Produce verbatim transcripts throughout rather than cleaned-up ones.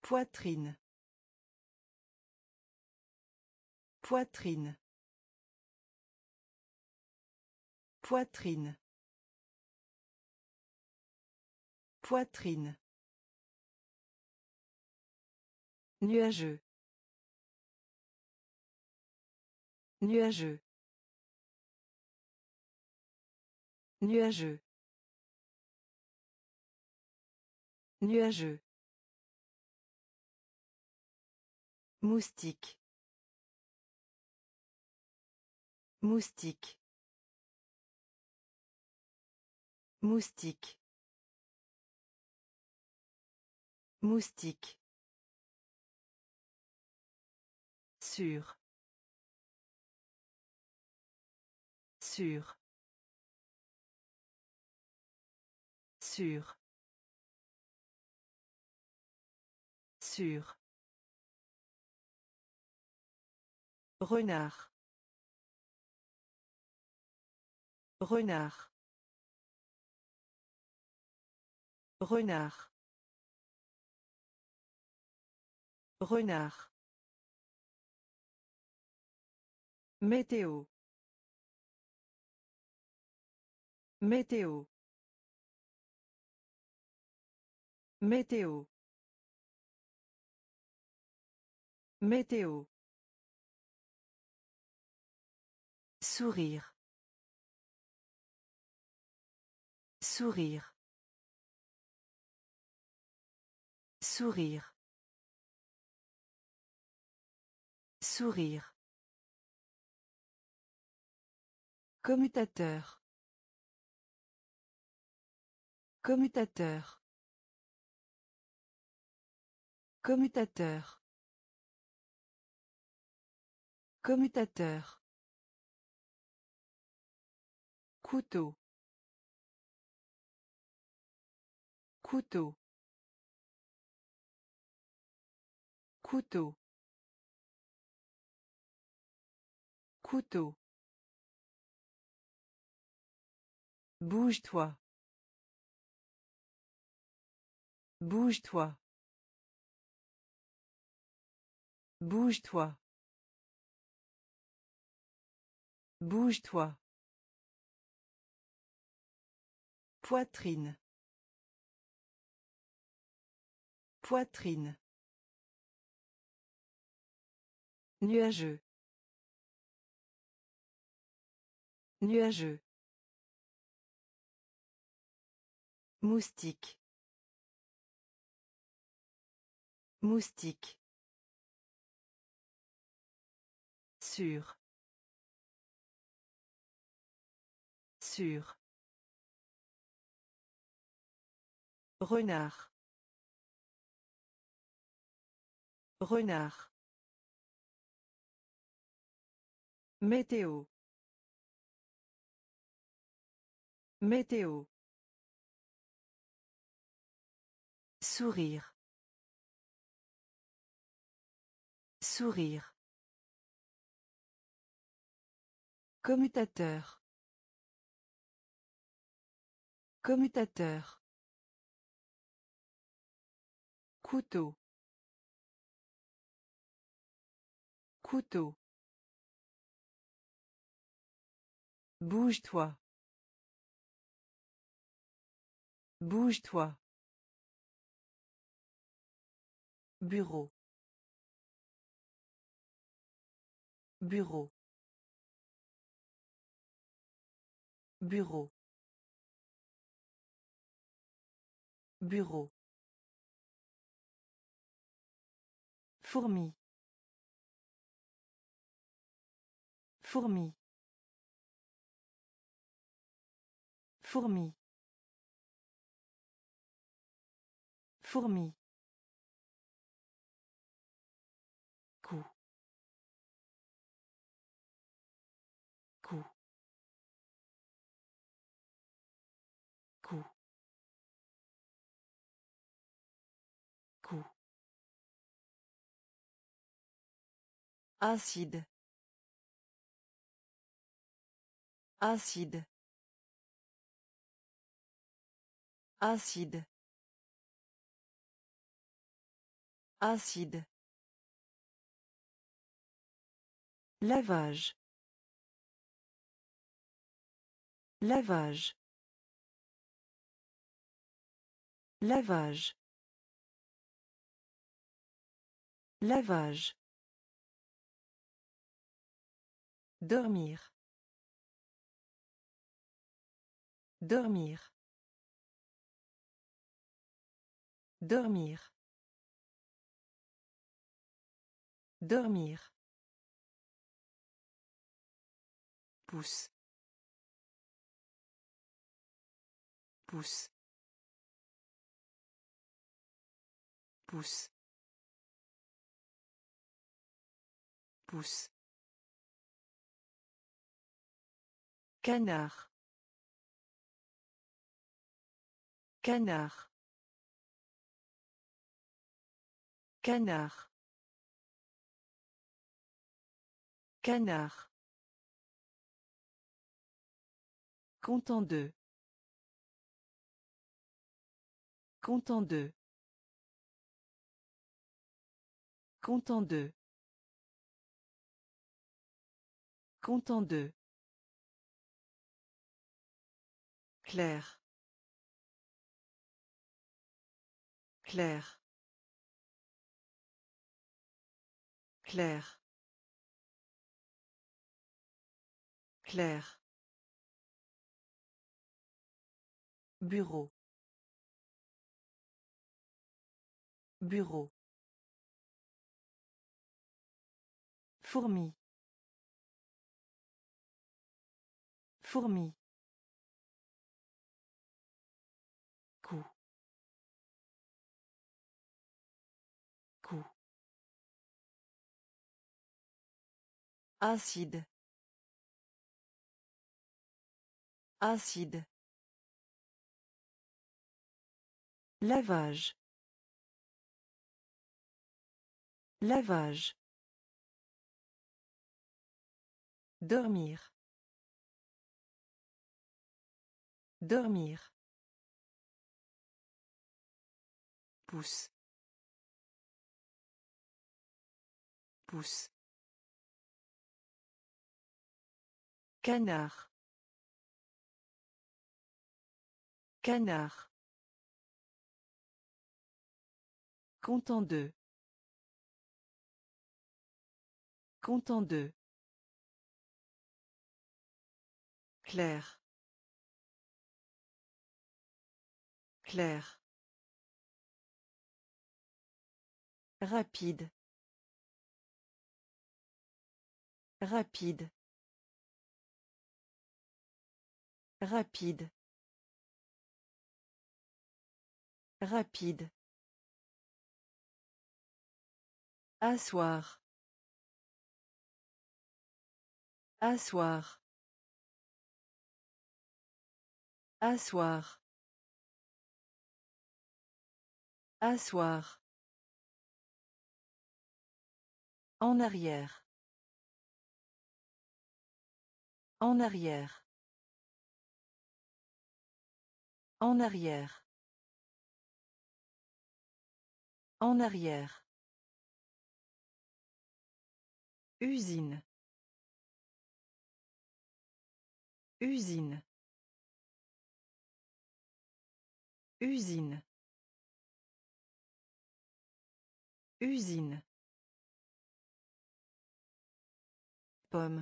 Poitrine. Poitrine. Poitrine. Poitrine. Nuageux. Nuageux. Nuageux. Nuageux. Moustique. Moustique. Moustique. Moustique. Sûr. Sûr. Sûr. Sûr. Renard. Renard. Renard. Renard. Météo. Météo. Météo. Météo. Sourire. Sourire. Sourire. Sourire. Commutateur. Commutateur. Commutateur. Commutateur. Couteau. Couteau. Couteau. Couteau. Bouge-toi. Bouge-toi. Bouge-toi. Bouge-toi. Poitrine. Poitrine. Nuageux. Nuageux. Moustique. Moustique. Sûr. Sûr. Renard. Renard. Météo. Météo. Sourire. Sourire. Commutateur. Commutateur. Couteau. Couteau. Bouge-toi. Bouge-toi. Bureau. Bureau. Bureau. Bureau. Fourmi. Fourmi. Fourmi. Fourmi. Coup. Coup. Coup. Coup. Acide. Acide. Acide. Acide. Lavage. Lavage. Lavage. Lavage. Dormir. Dormir. Dormir. Dormir. Pousse. Pousse. Pousse. Pousse. Canard. Canard. Canard. Canard. Content de. Content de. Content de. Content de. Clair. Clair. Clair. Clair. Bureau. Bureau. Fourmi. Fourmi. Coup. Coup. Acide. Acide. Lavage. Lavage. Dormir. Dormir. Pousse. Pousse. Canard. Canard. Content de. Content de. Clair. Clair. Rapide. Rapide. Rapide. Rapide. Asseoir. Asseoir. Asseoir. Asseoir. En arrière. En arrière. En arrière. En arrière. Usine. Usine. Usine. Usine. Pomme.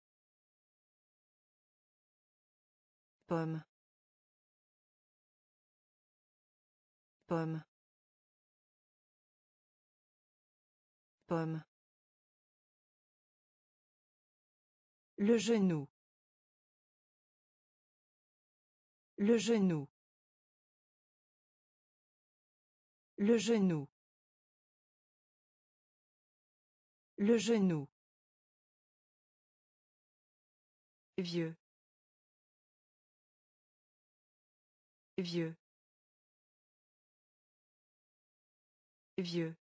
Pomme. Pomme. Pomme. Le genou. Le genou. Le genou. Le genou. Vieux. Vieux. Vieux.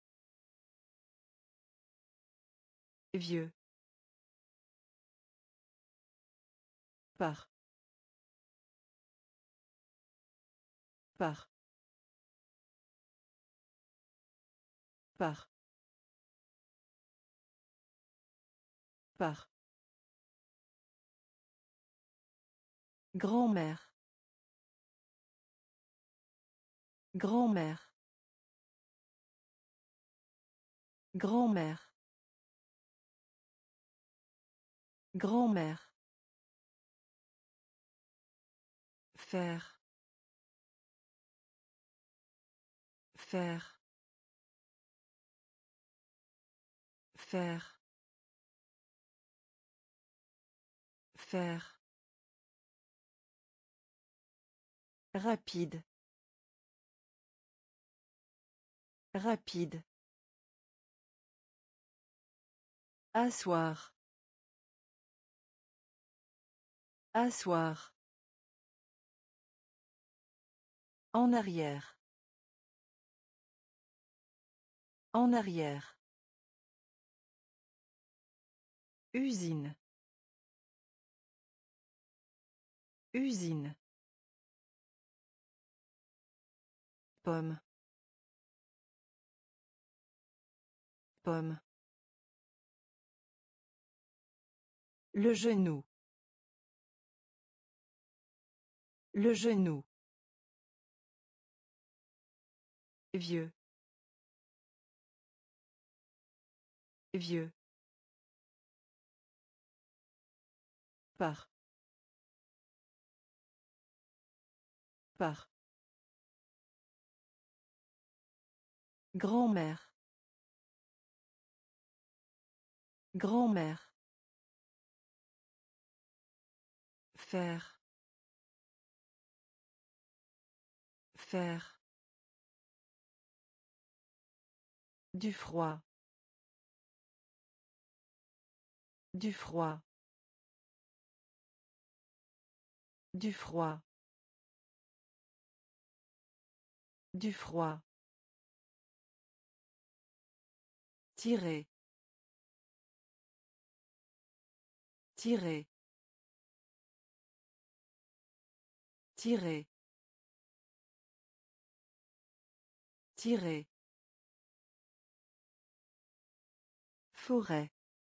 Vieux. Par. Par. Par. Par. Grand-mère. Grand-mère. Grand-mère. Grand-mère. Faire. Faire. Faire. Faire. Rapide. Rapide. Asseoir. Asseoir. En arrière. En arrière. Usine. Usine. Pomme. Pomme. Le genou. Le genou. Vieux. Vieux. Par. Par. Grand-mère. Grand-mère. Faire. Faire. Du froid. Du froid. Du froid. Du froid. Tirer. Tirer. Tirer. Tirer. Forêt.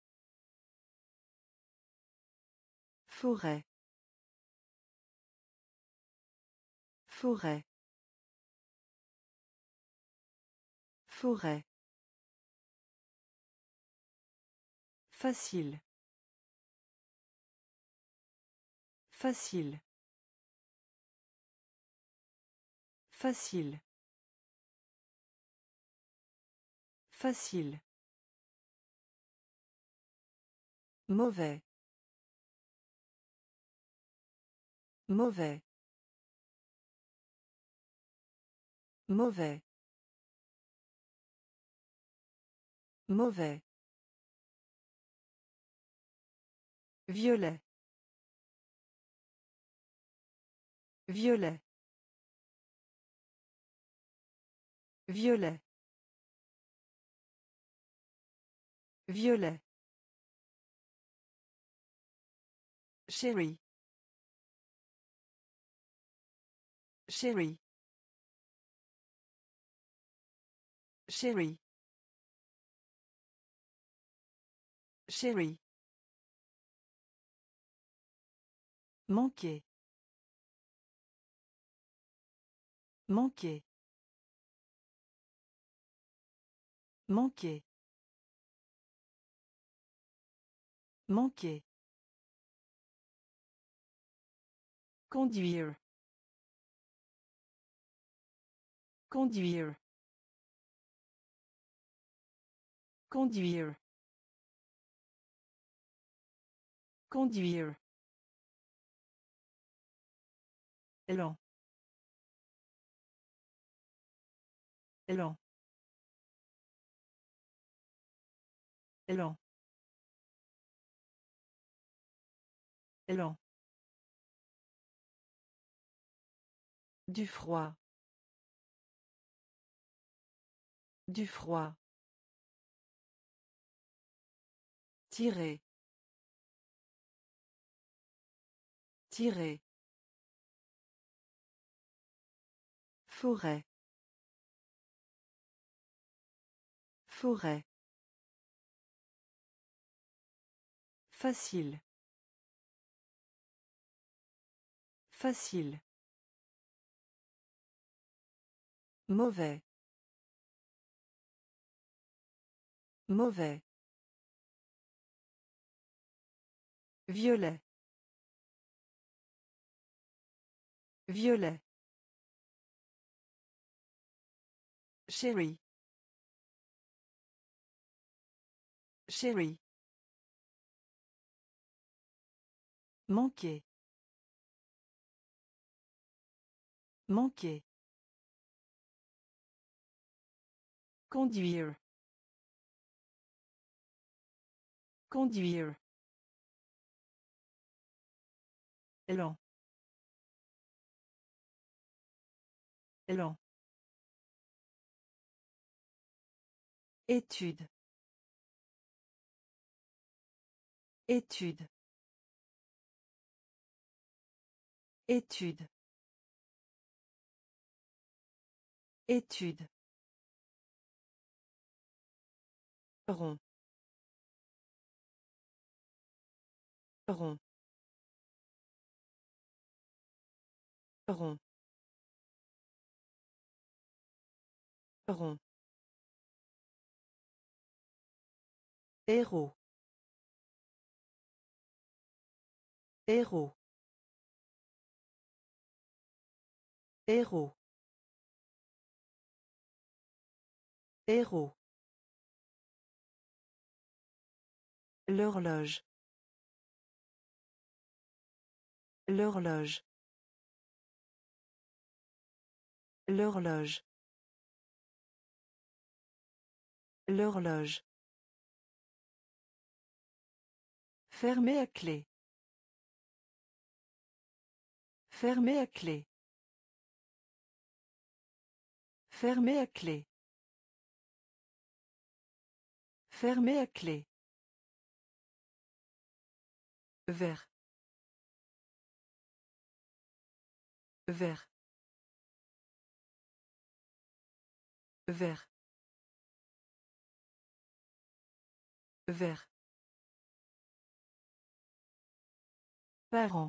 Forêt. Forêt. Forêt. Facile. Facile. Facile. Facile. Mauvais. Mauvais. Mauvais. Mauvais. Violet. Violet. Violet. Violet. Chérie. Chérie. Chérie. Chérie. Manquer. Manquer. Manquer. Manquer. Conduire. Conduire. Conduire. Conduire. Lent. Lent. Lent. Lent. Du froid. Du froid. Tirer. Tirer. Forêt. Forêt. Facile. Facile. Mauvais. Mauvais. Violet. Violet. Chérie. Chérie. Manquer. Manquer. Conduire. Conduire. Lent. Lent. Étude. Étude. Étude. Étude. Rond. Rond. Rond. Rond. Héros. Héros. Héros. Héros. L'horloge. L'horloge. L'horloge. L'horloge. Fermé à clé. Fermé à clé. Fermé à clé. Fermé à clé. Vert. Vert. Vert. Vert. Parents.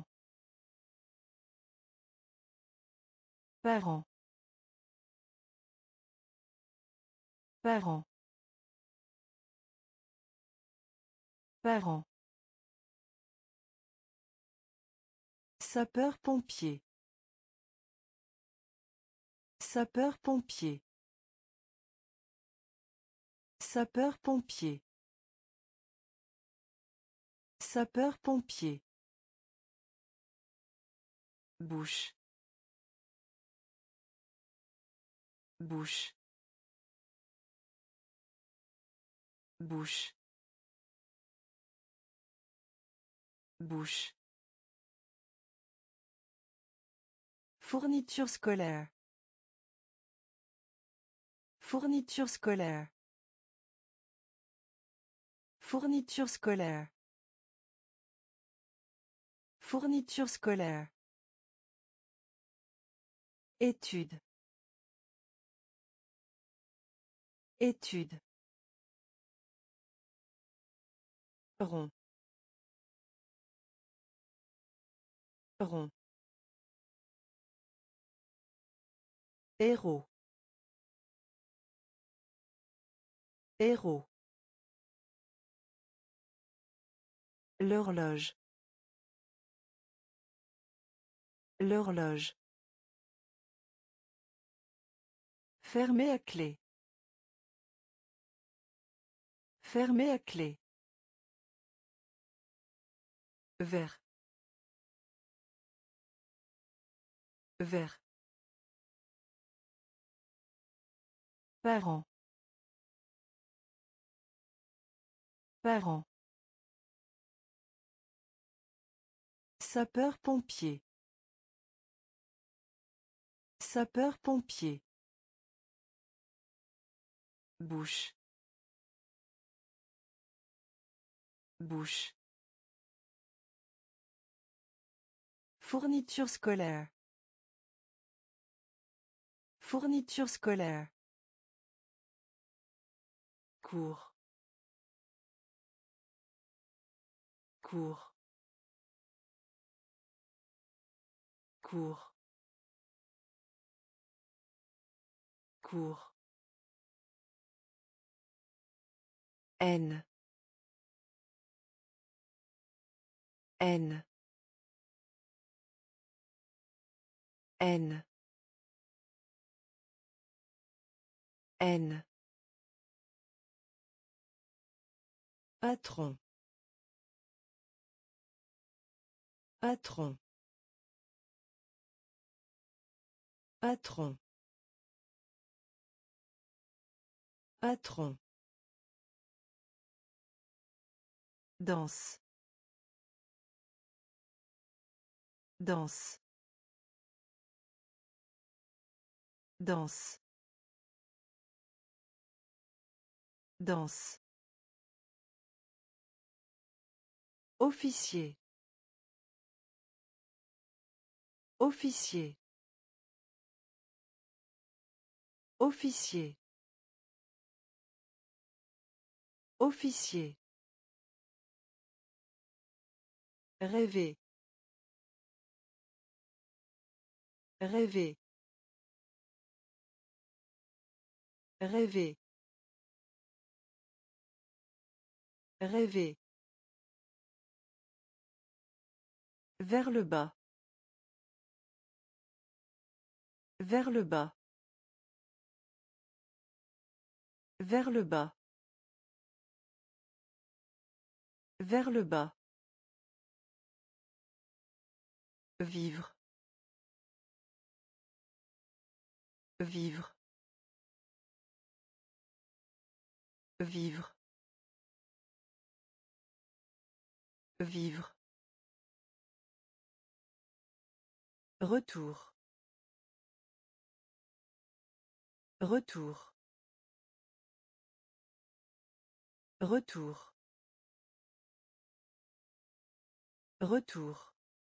Parents. Parents. Parents. Sapeur-pompier. Sapeur-pompier. Sapeur-pompier. Sapeur-pompier. Bouche. Bouche. Bouche. Bouche. Fourniture scolaire. Fourniture scolaire. Fourniture scolaire. Fourniture scolaire. Étude. Étude. Rond. Rond. Héros. Héros. L'horloge. L'horloge. Fermé à clé. Fermé à clé. Vert. Vert. Parents. Parents. Sapeur-pompier. Sapeur-pompier. Bouche. Bouche. Fourniture scolaire. Fourniture scolaire. Cours. Cours. Cours. Cours. N. N. N. N. Patron. Patron. Patron. Patron. Danse. Danse. Danse. Danse. Officier. Officier. Officier. Officier. Rêver. Rêver. Rêver. Rêver. Vers le bas. Vers le bas. Vers le bas. Vers le bas. Vivre. Vivre. Vivre. Vivre. Retour. Retour. Retour. Retour.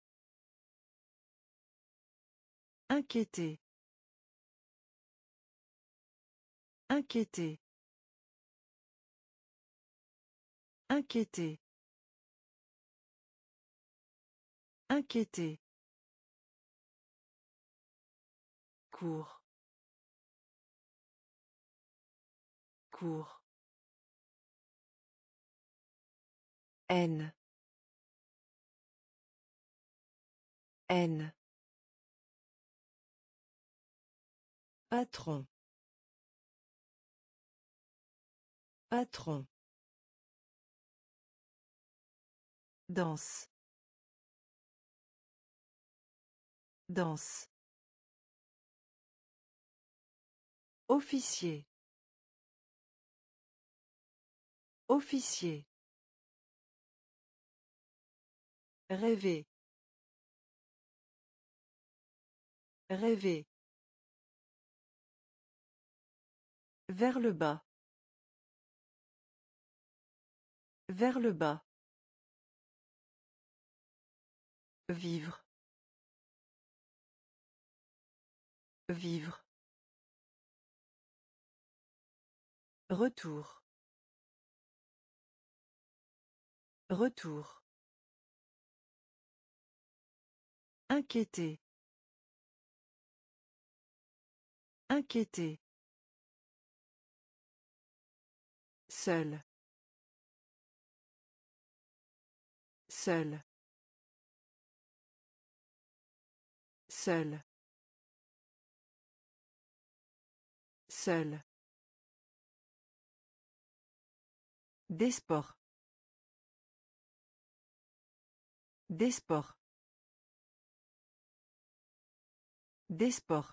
Inquiéter. Inquiéter. Inquiéter. Inquiéter. Cours. Cours. N. N. Patron. Patron. Danse. Danse. Officier. Officier. Rêver. Rêver. Vers le bas. Vers le bas. Vivre. Vivre. Retour. Retour. Inquiéter. Inquiéter. Seul. Seul. Seul. Seul. Des sports. Des sports. Des sports.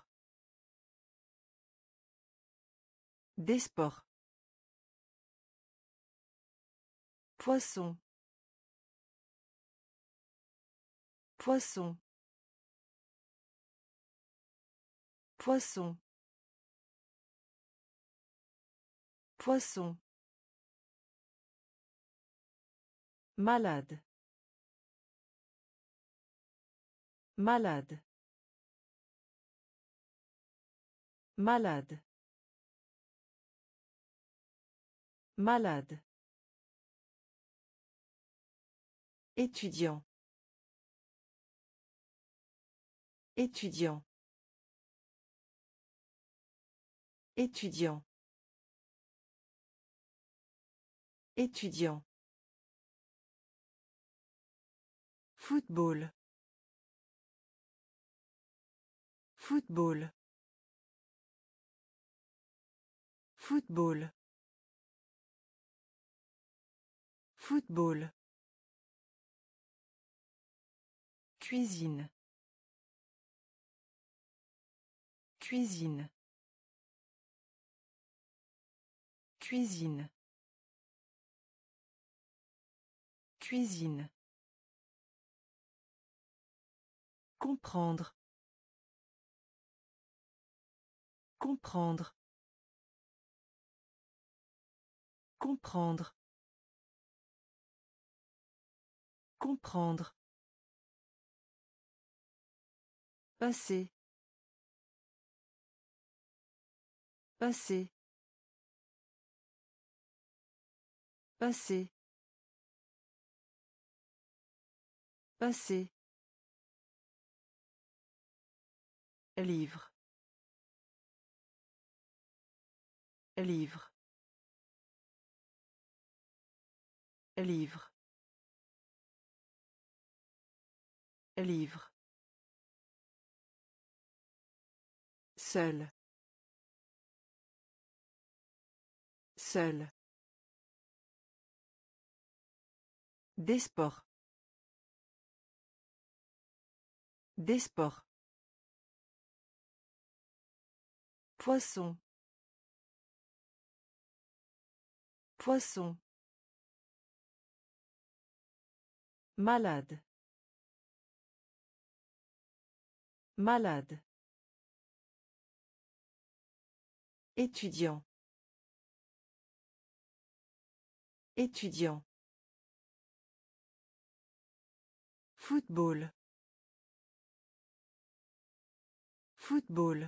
Des sports. Poisson. Poisson. Poisson. Poisson. Malade. Malade. Malade. Malade. Étudiant. Étudiant. Étudiant. Étudiant. Football. Football. Football. Football. Cuisine. Cuisine. Cuisine. Cuisine. Comprendre. Comprendre. Comprendre. Comprendre. Passer. Passer. Passer. Passer. Livre. Livre. Livre. Livre. Seul. Seul. Des sports. Des sports. Poisson. Poisson. Malade. Malade. Étudiant. Étudiant. Football. Football.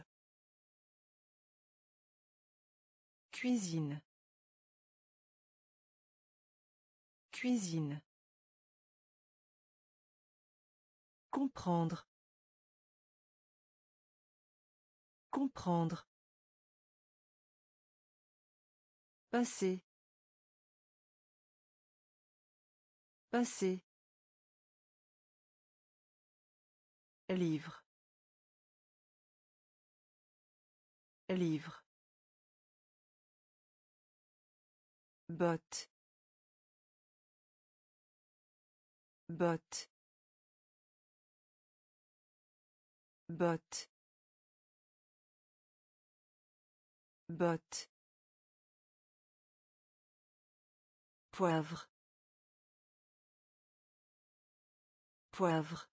Cuisine. Cuisine. Comprendre. Comprendre. Passer. Passer. Livre. Livre. Botte. Botte. Botte. Botte. Poivre. Poivre.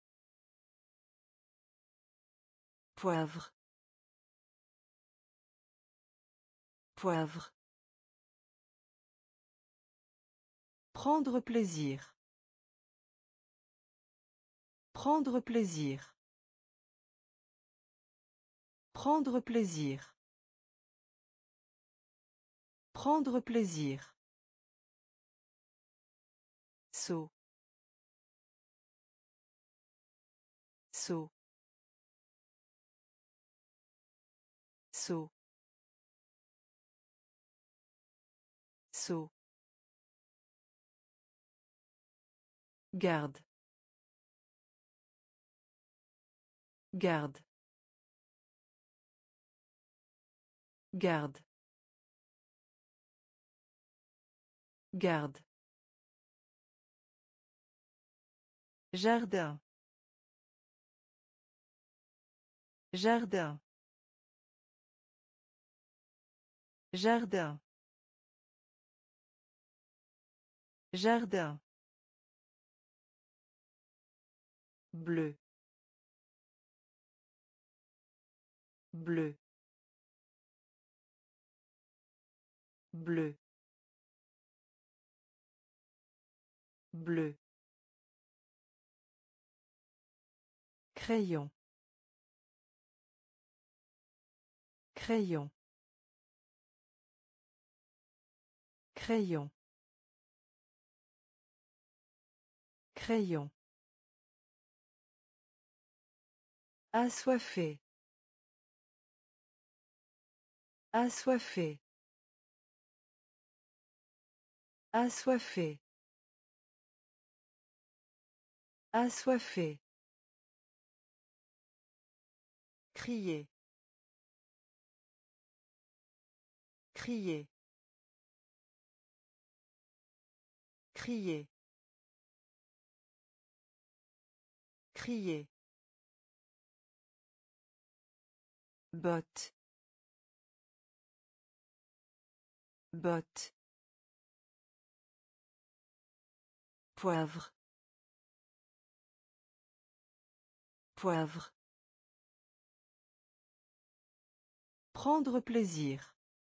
Poivre. Poivre. Prendre plaisir. Prendre plaisir. Prendre plaisir. Prendre plaisir. Saut. Saut. Saut. Saut. Garde. Garde. Garde. Garde. Jardin. Jardin. Jardin. Jardin. Bleu. Bleu. Bleu. Bleu. Crayon. Crayon. Crayon. Crayon. Assoiffé. Assoiffé. Assoiffé. Assoiffé. Crier. Crier. Crier. Crier. Botte. Botte. Poivre. Poivre. Prendre plaisir.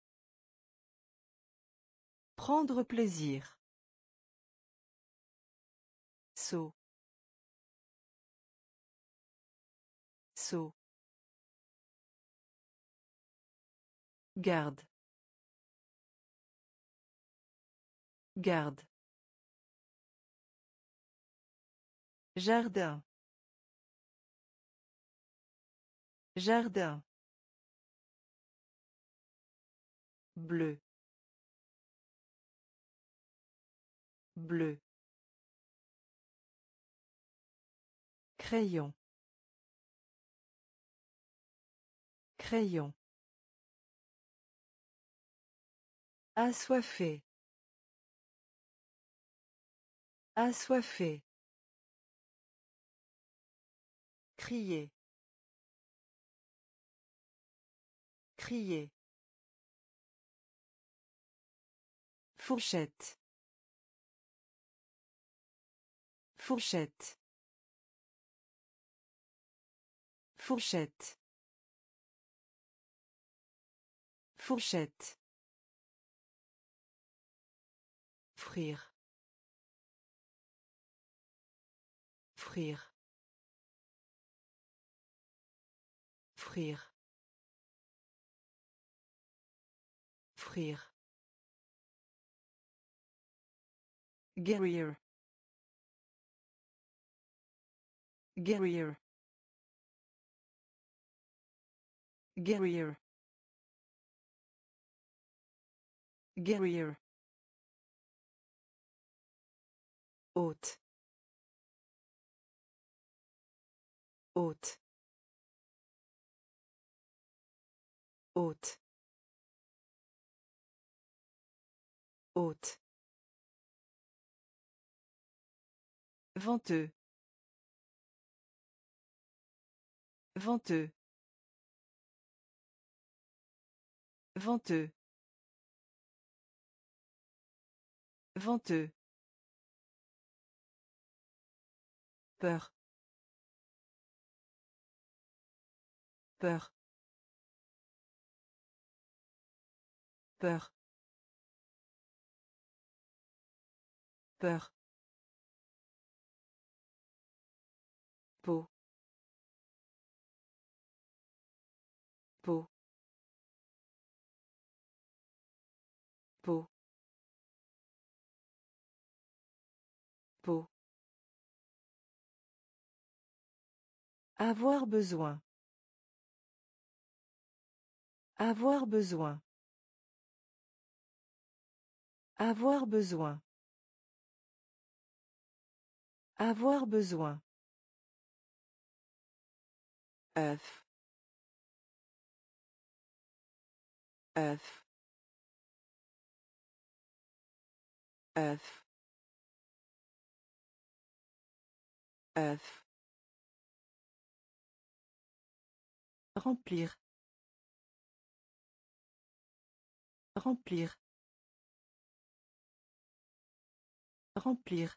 Prendre plaisir. Saut. Saut. Garde. Garde. Jardin. Jardin. Bleu. Bleu. Crayon. Crayon. Assoiffé. Assoiffé. Crier. Crier. Fourchette. Fourchette. Fourchette. Fourchette. Frire. Frire. Frire. Frire. Guerrier. Guerrier. Guerrier. Guerrier. Hôte. Hôte. Hôte. Hôte. Venteux. Venteux. Venteux. Venteux. Peur. Peur. Peur. Peur. Peau. Peau. Peau. Peau. Avoir besoin. Avoir besoin. Avoir besoin. Avoir besoin. œuf, œuf, œuf, œuf. Remplir. Remplir. Remplir.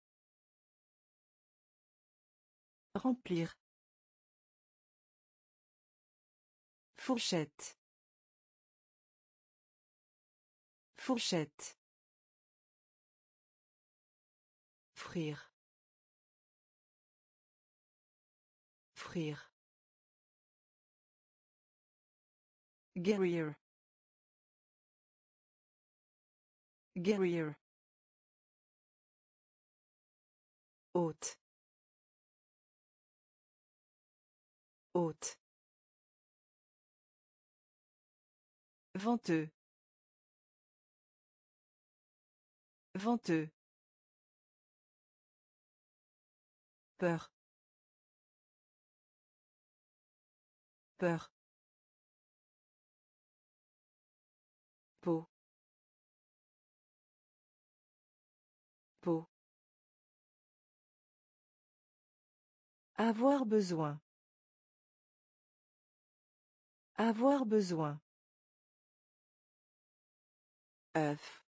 Remplir. Fourchette. Fourchette. Frire. Frire. Guerrier. Guerrier. Hôte. Hôte. Venteux. Venteux. Peur. Peur. Peau. Peau. Avoir besoin. Avoir besoin. œuf.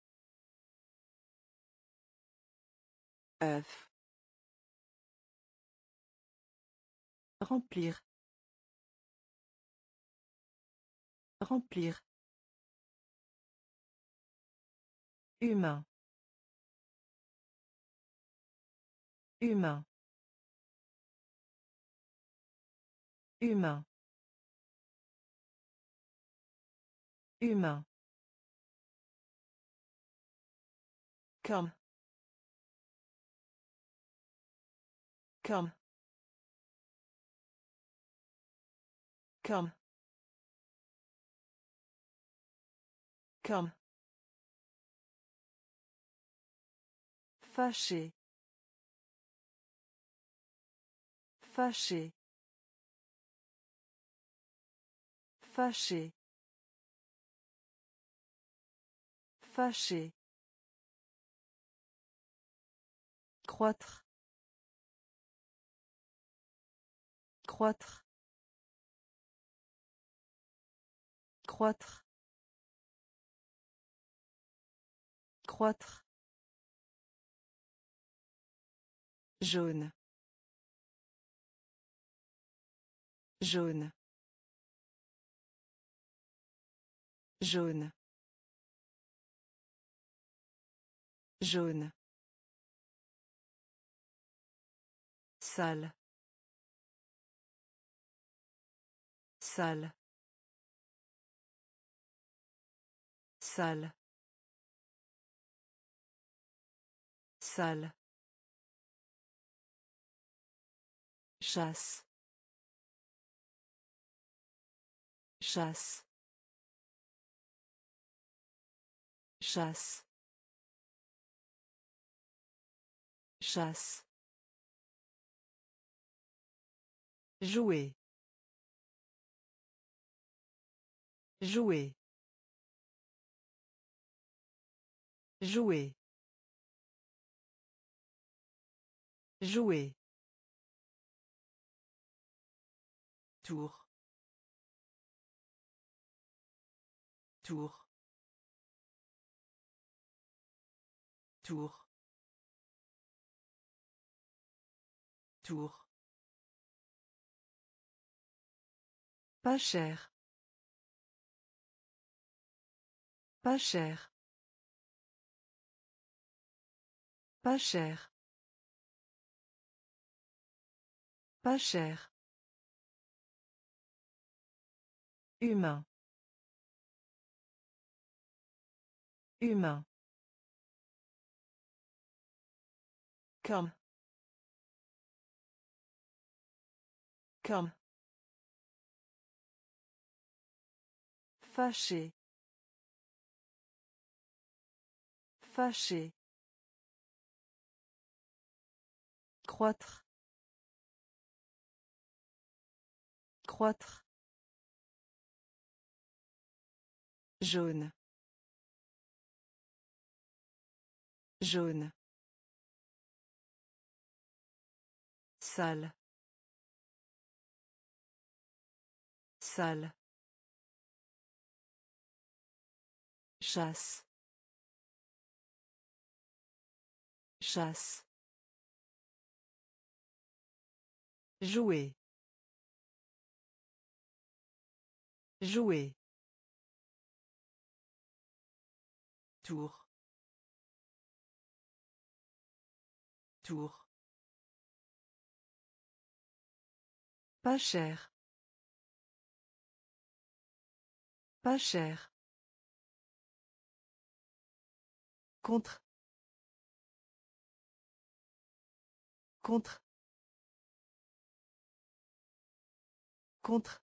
œuf. Remplir. Remplir. Humain. Humain. Humain. Humain. Comme. Comme. Comme. Comme. Fâché. Fâché. Fâché. Fâché. Croître. Croître. Croître. Croître. Jaune. Jaune. Jaune. Jaune. Sale. Sale. Sale. Sale. Chasse. Chasse. Chasse. Chasse. Jouer. Jouer. Jouer. Jouer. Tour. Tour. Tour. Tour. Pas cher. Pas cher. Pas cher. Pas cher. Humain. Humain. Comme. Comme. Fâché. Fâché. Croître. Croître. Jaune. Jaune. Sale. Sale. Chasse. Chasse. Jouer. Jouer. Tour. Tour. Pas cher. Pas cher. Contre. Contre. Contre.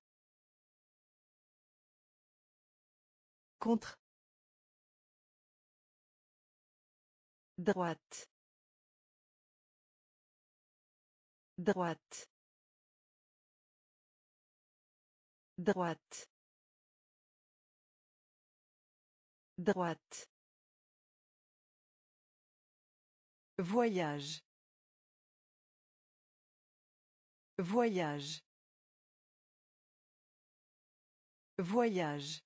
Contre. Droite. Droite. Droite. Droite. Voyage. Voyage. Voyage.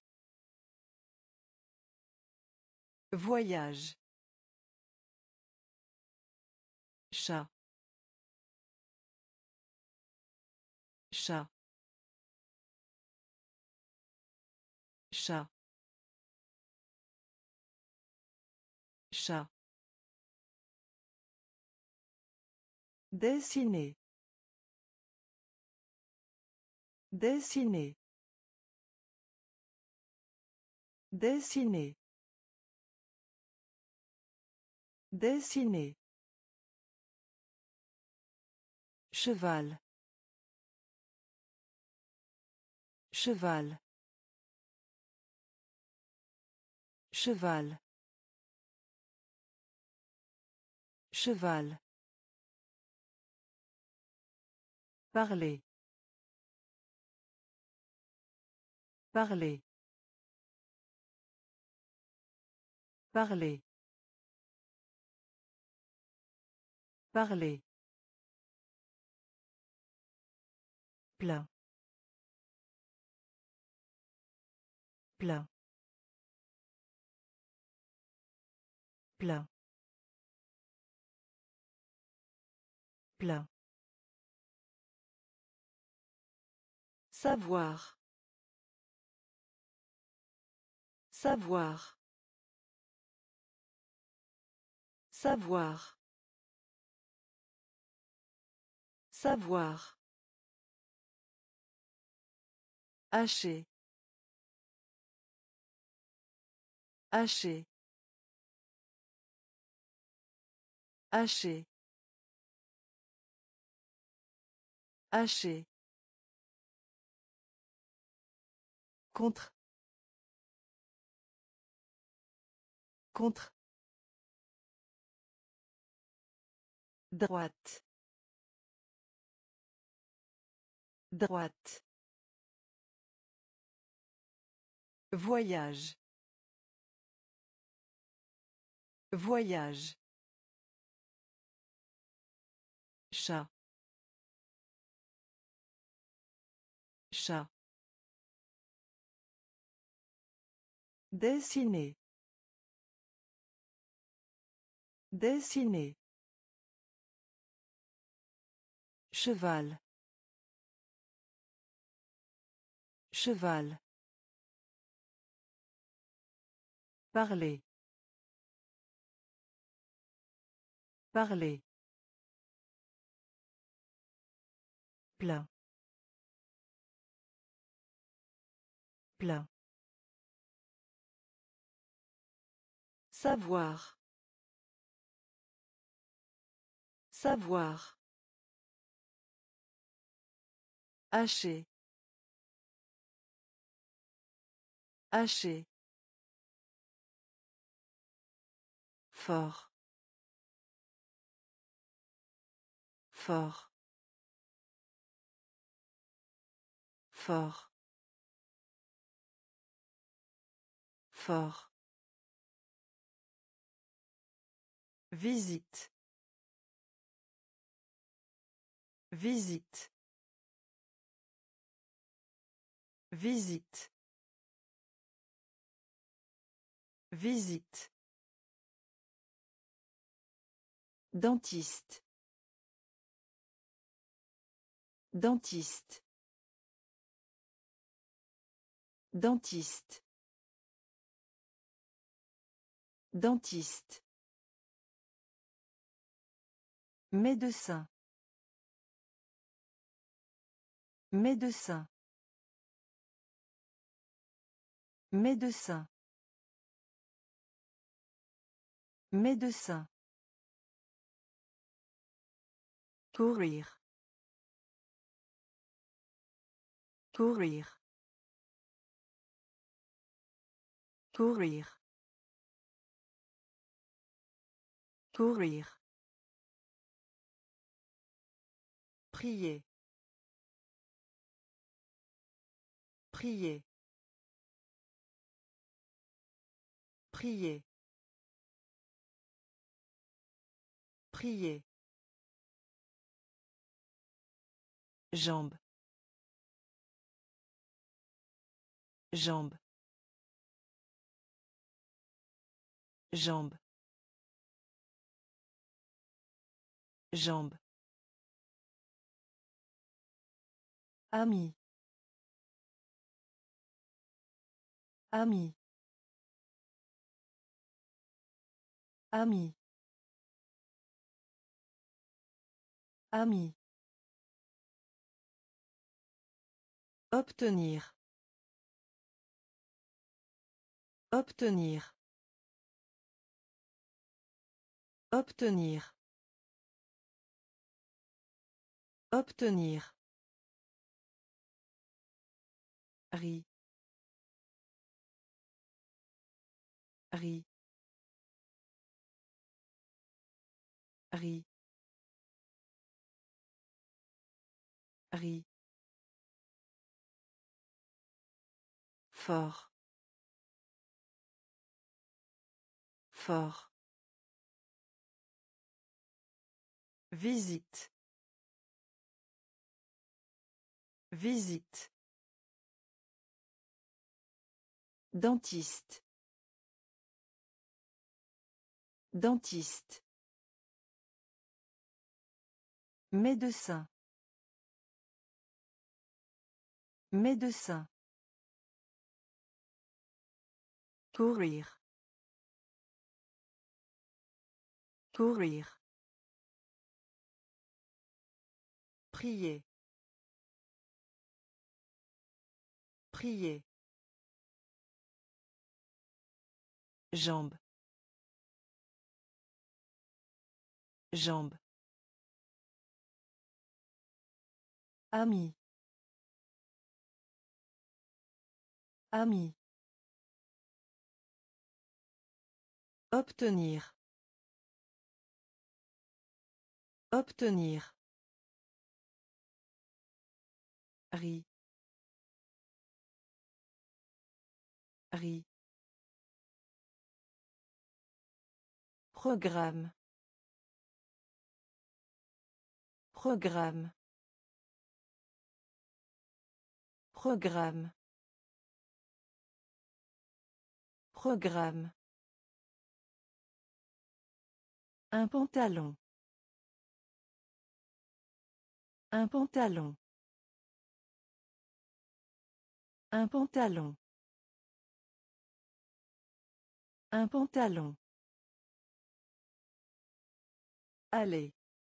Voyage. Chat. Chat. Chat. Chat. Dessiner. Dessiner. Dessiner. Dessiner. Cheval. Cheval. Cheval. Cheval. Parler. Parler. Parler. Parler. Plein. Plein. Plein. Plein. Savoir. Savoir. Savoir. Savoir. Hacher. Hacher. Hacher. Hacher. Contre. Contre. Droite. Droite. Voyage. Voyage. Chat. Chat. Dessiner. Dessiner. Cheval. Cheval. Parler. Parler. Plein. Plein. Savoir. Savoir. Hacher. Hacher. Fort. Fort. Fort. Fort. Visite. Visite. Visite. Visite. Dentiste. Dentiste. Dentiste. Dentiste. Médecin. Médecin. Médecin. Médecin. Courir. Courir. Courir. Courir. Prier. Prier. Prier. Prier. Jambe. Jambe. Jambe. Jambe. Ami. Ami. Ami. Ami. Obtenir. Obtenir. Obtenir. Obtenir. Riz. Riz. Riz. Riz. Fort. Fort. Visite. Visite. Dentiste. Dentiste. Médecin. Médecin. Courir. Courir. Prier. Prier. Jambe. Jambe. Ami. Ami. Obtenir. Obtenir. Riz. Riz. Programme. Programme. Programme. Programme. Un pantalon. Un pantalon. Un pantalon. Un pantalon. Allez.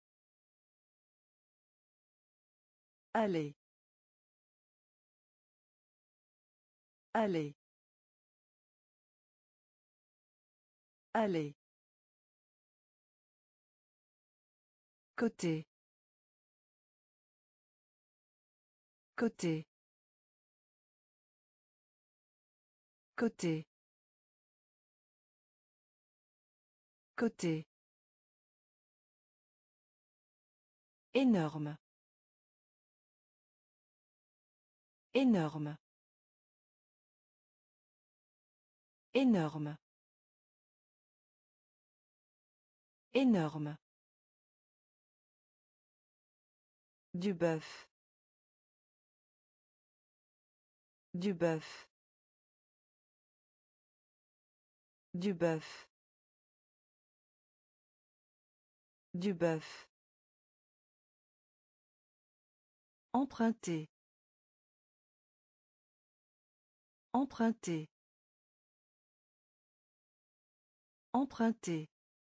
Allez. Allez. Allez. Côté. Côté. Côté. Côté. Énorme. Énorme. Énorme. Énorme. Du bœuf. Du bœuf. Du bœuf. Du bœuf. Emprunter. Emprunter. Emprunter.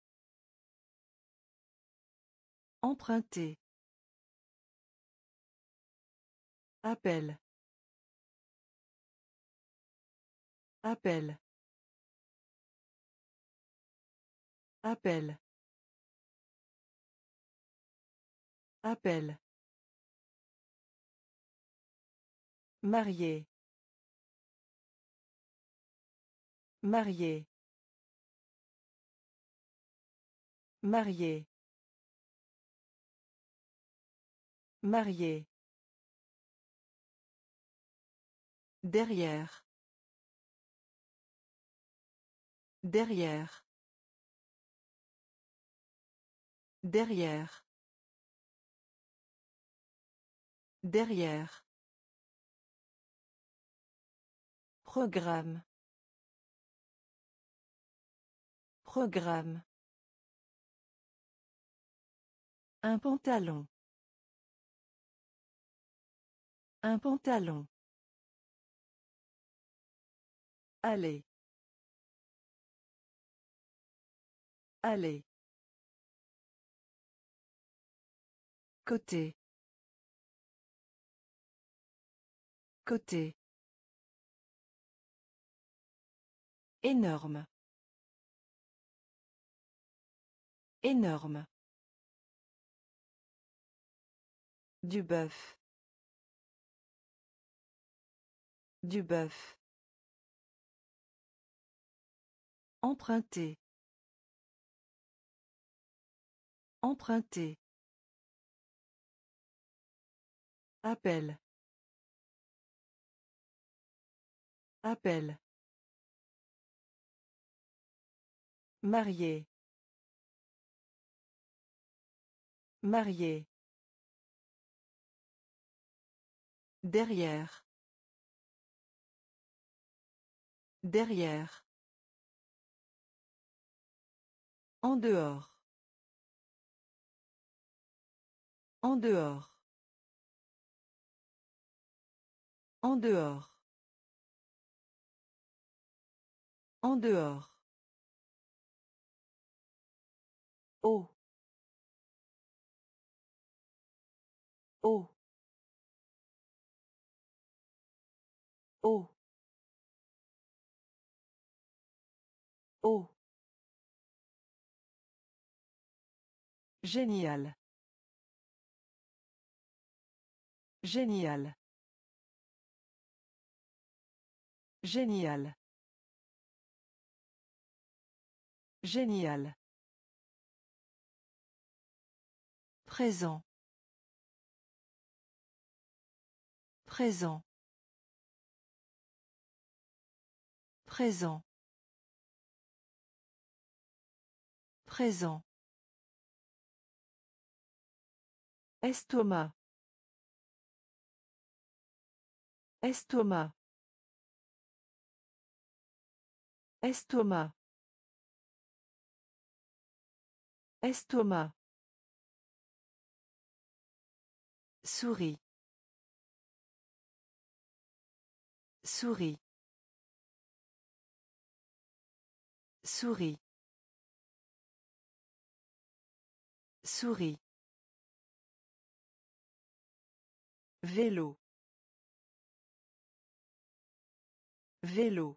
Emprunter. Appel. Appel. Appel. Appel. Marié. Marié. Marié. Marié. Derrière. Derrière. Derrière. Derrière. Programme. Programme. Un pantalon. Un pantalon. Allez. Allez. Côté. Côté. Énorme. Énorme. Du bœuf. Du bœuf. Emprunter. Emprunter. Appel. Appel. Marié. Marié. Derrière. Derrière. En dehors. En dehors. En dehors. En dehors. Oh. Oh. Oh. Oh. Génial. Génial. Génial. Génial. Présent. Présent. Présent. Présent. Estomac. Estomac. Estomac. Estomac. Souris. Souris. Souris. Souris. Vélo. Vélo.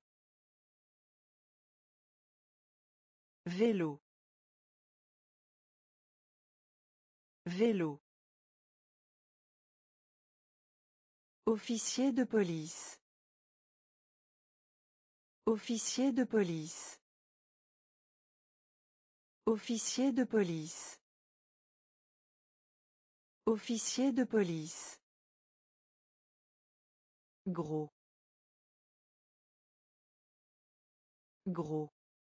Vélo. Vélo. Officier de police. Officier de police. Officier de police. Officier de police. Gros. Gros.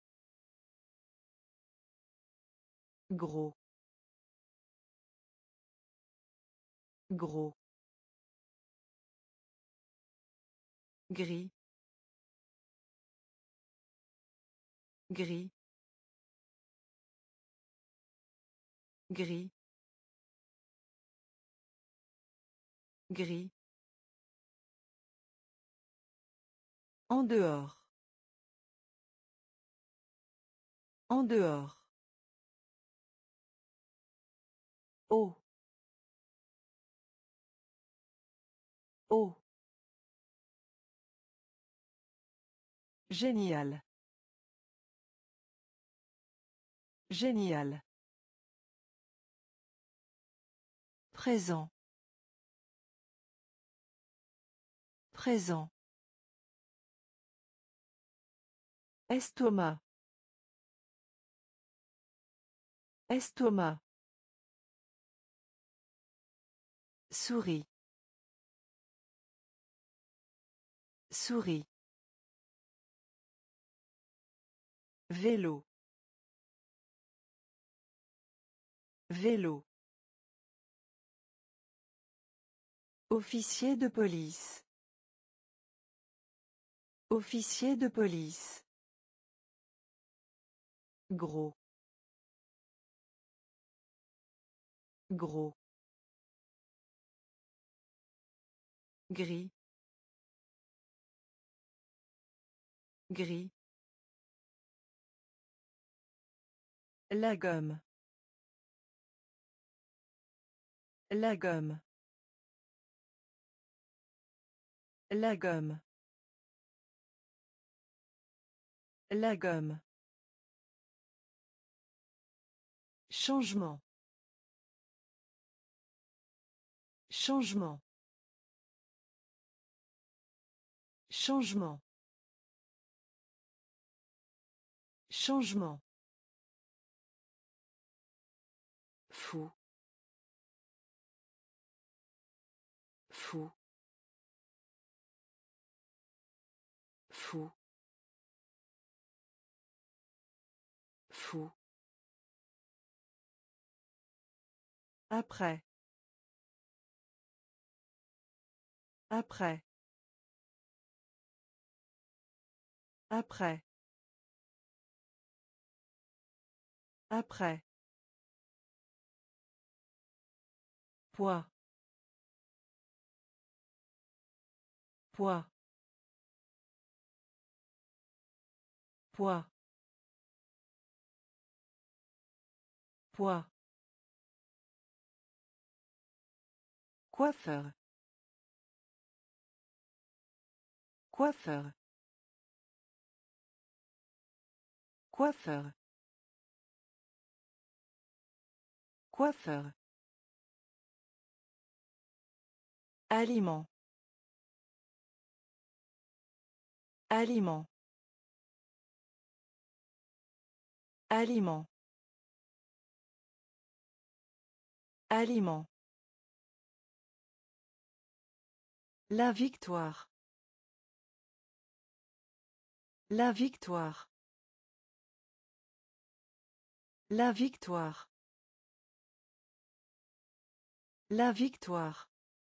Gros. Gros. Gris. Gris. Gris. Gris. En dehors. En dehors. Oh. Oh. Génial. Génial. Présent. Présent. Estomac. Estomac. Souris. Souris. Vélo. Vélo. Officier de police. Officier de police. Gros. Gros. Gris. Gris. La gomme. La gomme. La gomme. La gomme. Changement. Changement. Changement. Changement. Fou. Fou. Fou. Fou. Après. Après. Après. Après. Poids. Poids. Poids. Poids. Coiffeur. Coiffeur. Coiffeur. Coiffeur. Aliment. Aliment. Aliment. Aliment. La victoire. La victoire. La victoire. La victoire.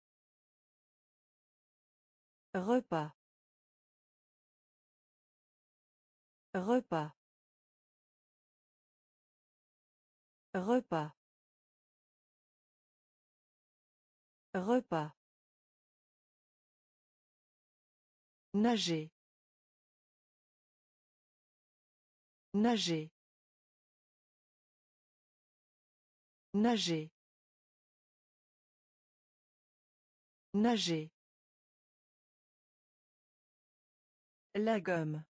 Repas. Repas. Repas. Repas. Nager. Nager. Nager. Nager. La gomme.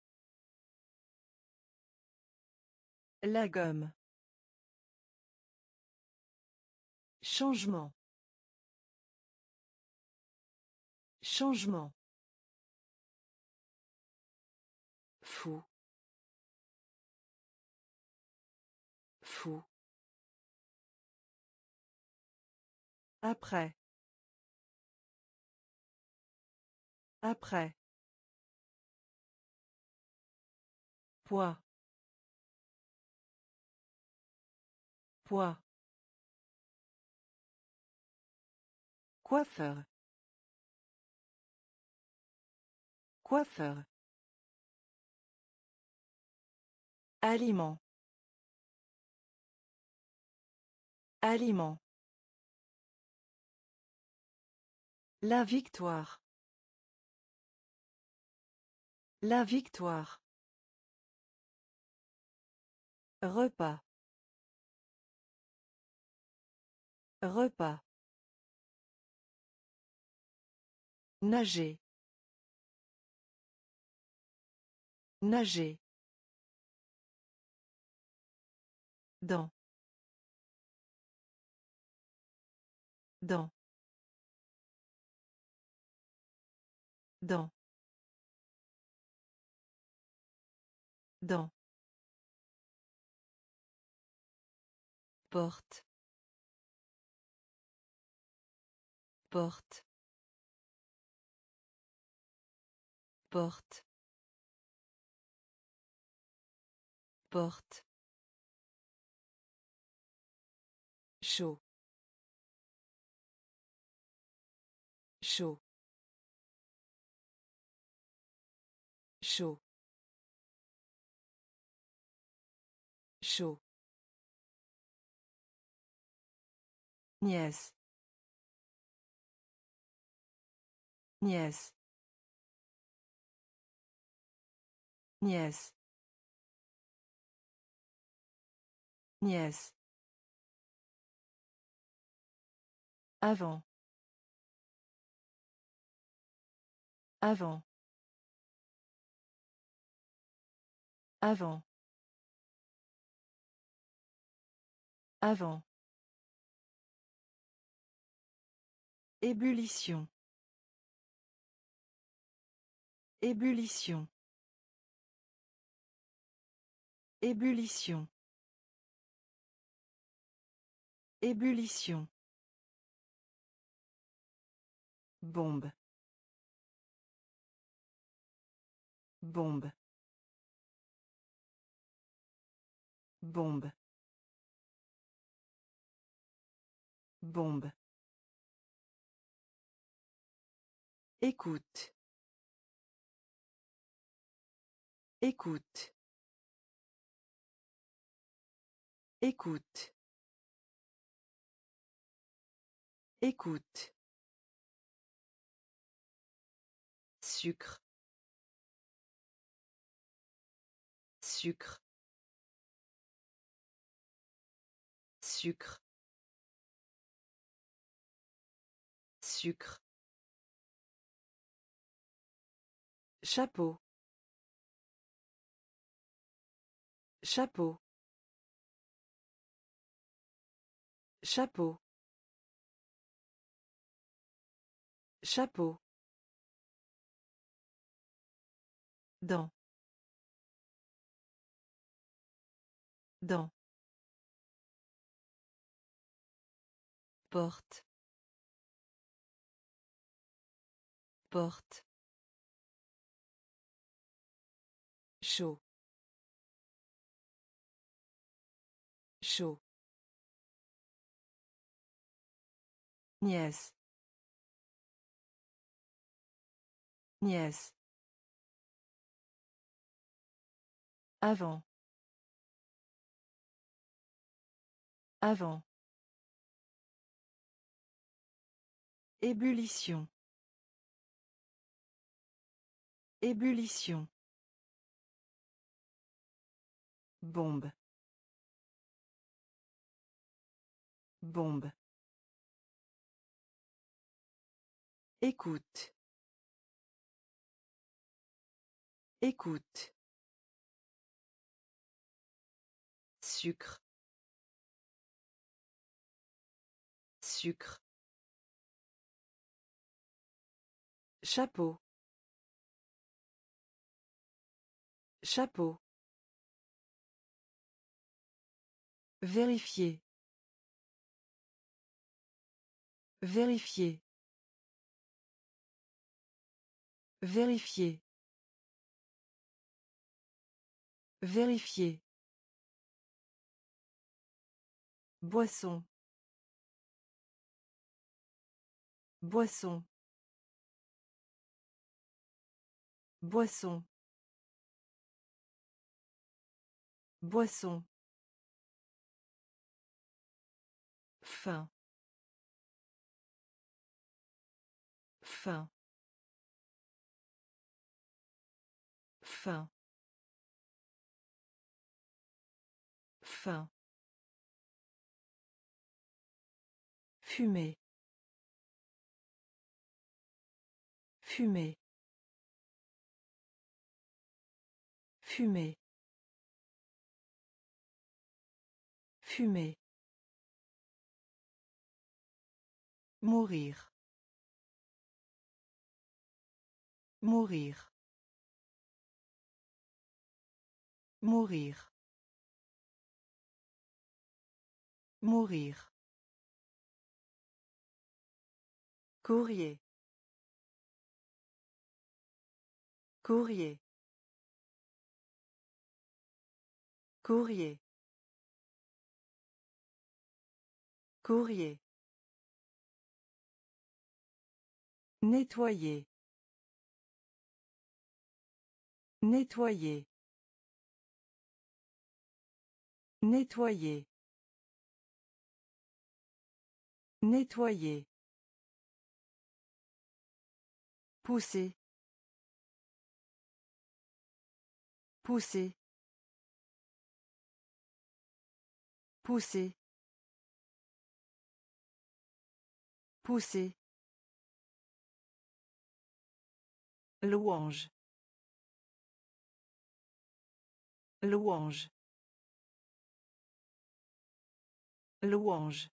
La gomme. Changement. Changement. Fou. Fou. Après. Après. Poids. Poids. Coiffeur. Coiffeur. Aliment. Aliment. La victoire. La victoire. Repas. Repas. Nager. Nager. Dans. Dans. Dans. Dans. Porte. Porte. Porte. Porte. Chaud. Chaud. Chaud. Chaud. Nièce. Nièce. Nièce. Nièce. Avant. Avant. Avant. Avant. Ébullition. Ébullition. Ébullition. Ébullition. Bombe. Bombe. Bombe. Bombe. Écoute. Écoute. Écoute. Écoute. Sucre. Sucre. Sucre. Sucre. Chapeau. Chapeau. Chapeau. Chapeau. Dans. Dans. Porte. Porte. Chaud. Chaud. Nièce. Nièce. Avant. Avant. Ébullition. Ébullition. Bombe. Bombe. Écoute. Écoute. Sucre. Sucre. Chapeau. Chapeau. Vérifier. Vérifier. Vérifier. Vérifier. Boisson. Boisson. Boisson. Boisson. Fin. Fin. Fin. Fin. Fumer. Fumer. Fumer. Fumer. Mourir. Mourir. Mourir. Mourir. Courrier. Courrier. Courrier. Courrier. Nettoyer. Nettoyer. Nettoyer. Nettoyer. Pousser. Pousser. Pousser. Pousser. Louange. Louange. Louange.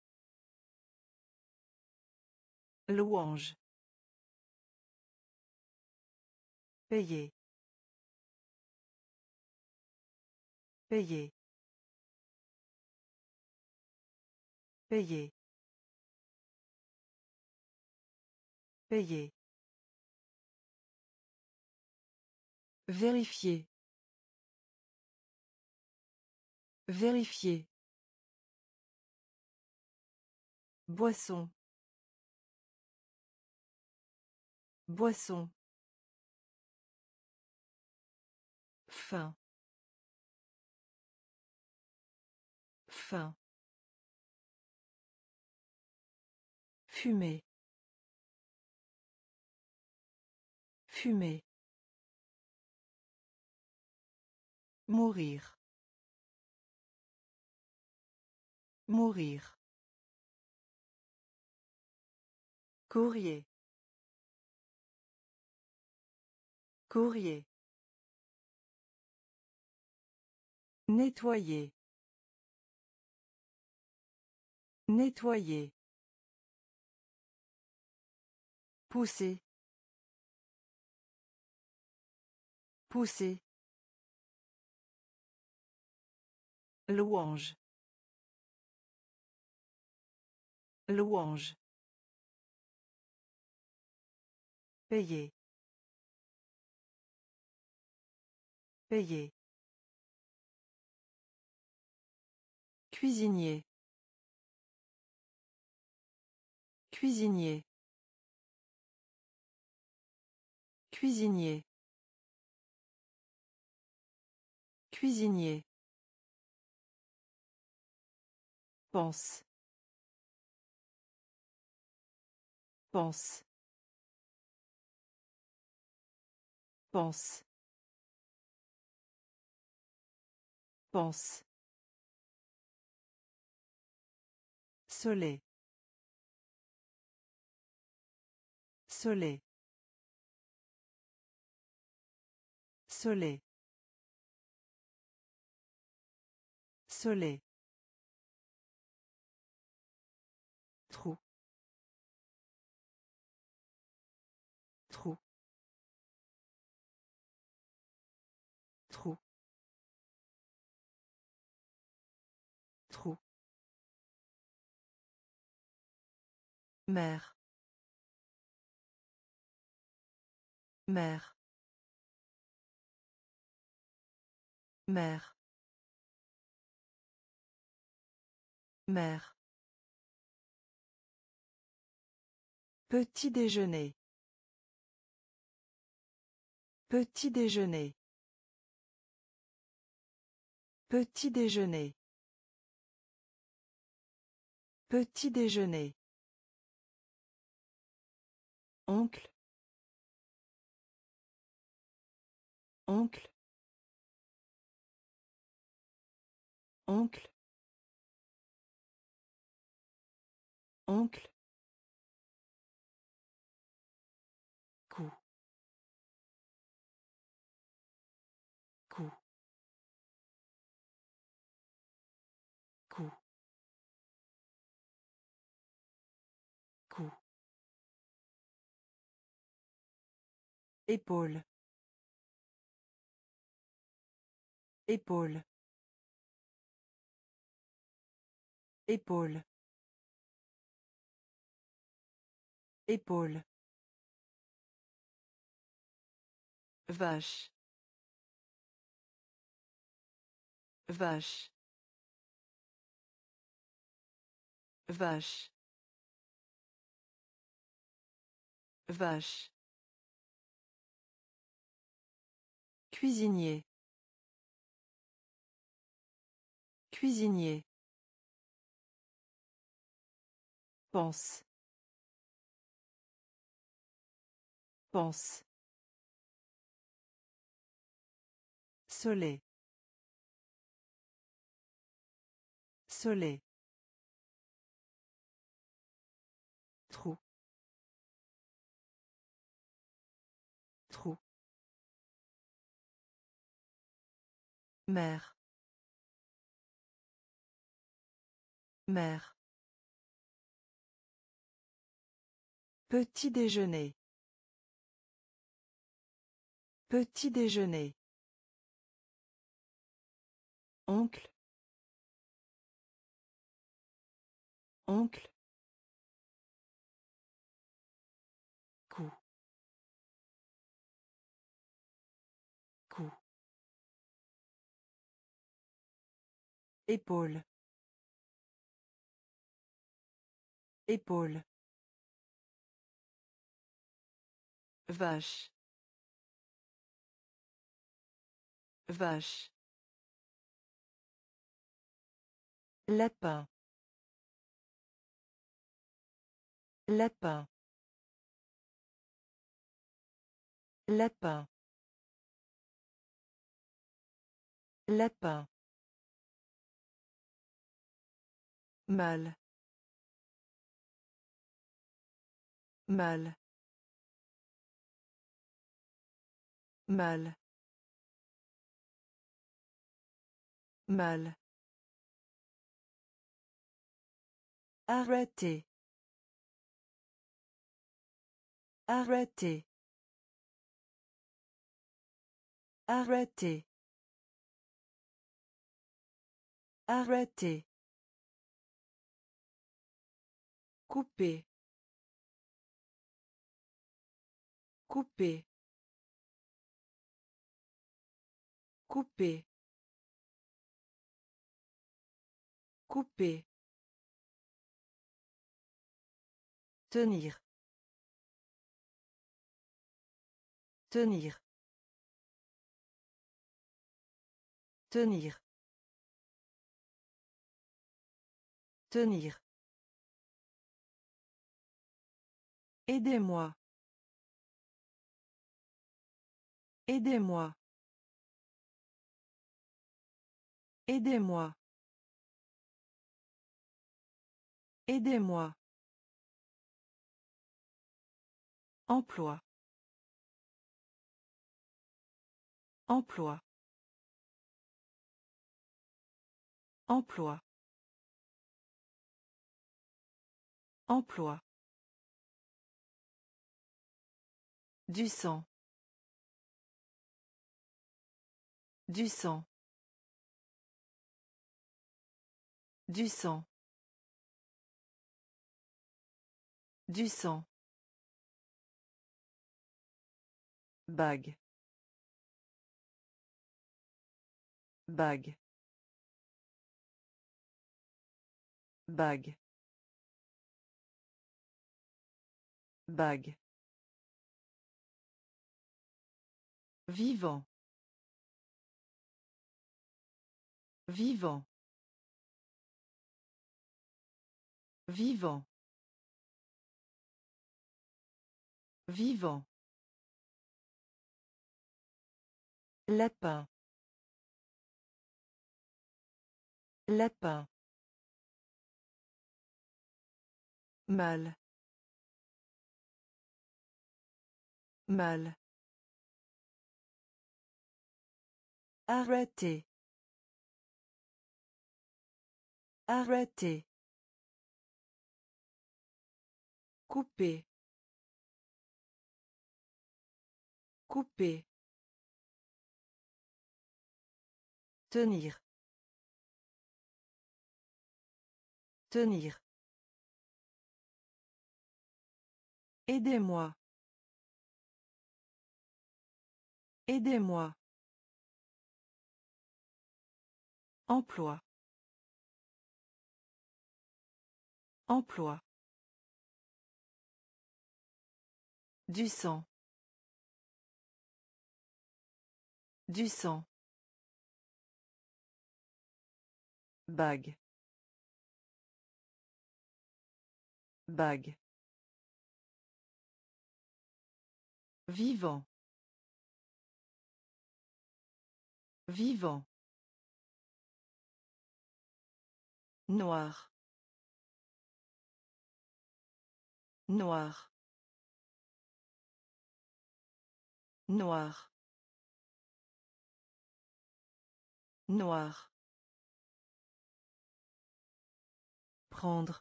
Louange. Payer. Payer. Payer. Payer. Vérifier. Vérifier. Boisson. Boisson. Fin. Fin. Fumer. Fumer. Mourir. Mourir. Courrier. Courrier. Nettoyer. Nettoyer. Pousser. Pousser. Louange. Louange. Payer. Payer. Cuisinier. Cuisinier. Cuisinier. Cuisinier. Pense. Pense. Pense. Pense. Soleil. Soleil. Soleil. Soleil. Trou. Trou. Trou. Trou. Mère. Mère. Mère. Mère. Petit déjeuner. Petit déjeuner. Petit déjeuner. Petit déjeuner. Oncle. Oncle. Oncle. Oncle. Coup. Coup. Épaule. Épaule. Épaule. Épaule. Vache. Vache. Vache. Vache. Cuisinier. Cuisinier. Pense. Pense. Soleil. Soleil. Trou. Trou. Mère. Mère. Petit déjeuner. Petit déjeuner. Oncle. Oncle. Cou. Cou. Épaule. Épaule. Vache. Vache. Lapin. Lapin. Lapin. Lapin. Mal. Mal. Mal. Mal. Arrêter. Arrêter. Arrêter. Arrêter. Couper. Couper. Couper. Couper. Tenir. Tenir. Tenir. Tenir. Aidez-moi. Aidez-moi. Aidez-moi. Aidez-moi. Emploi. Emploi. Emploi. Emploi. Du sang. Du sang. Du sang. Du sang. Bague. Bague. Bague. Bague. Vivant. Vivant. Vivant. Vivant. Lapin. Lapin. Mal. Mal. Arrêter. Arrêter. Couper. Couper. Tenir. Tenir. Aidez-moi. Aidez-moi. Emploi. Emploi. Du sang. Du sang. Bague. Bague. Vivant. Vivant. Noir. Noir. Noir. Noir. Prendre.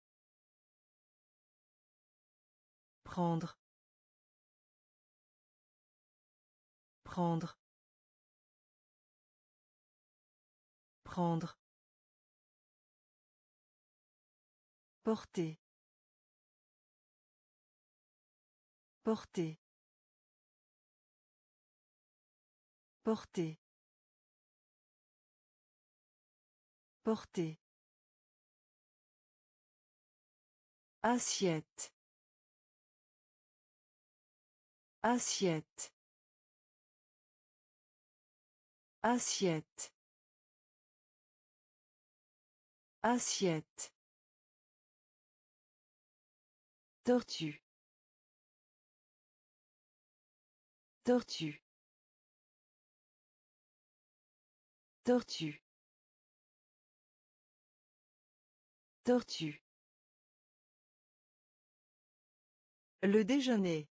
Prendre. Prendre. Prendre. Porter. Porter. Porter. Porter. Assiette. Assiette. Assiette. Assiette. Tortue. Tortue. Tortue. Tortue. Le déjeuner.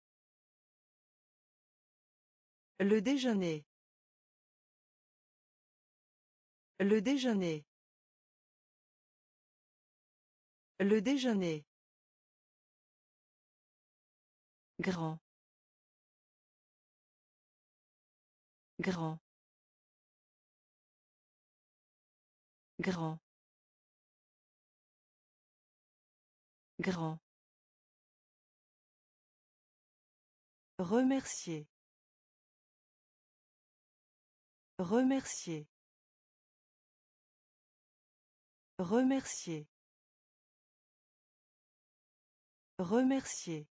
Le déjeuner. Le déjeuner. Le déjeuner. Grand. Grand. Grand. Grand. Remercier. Remercier. Remercier. Remercier.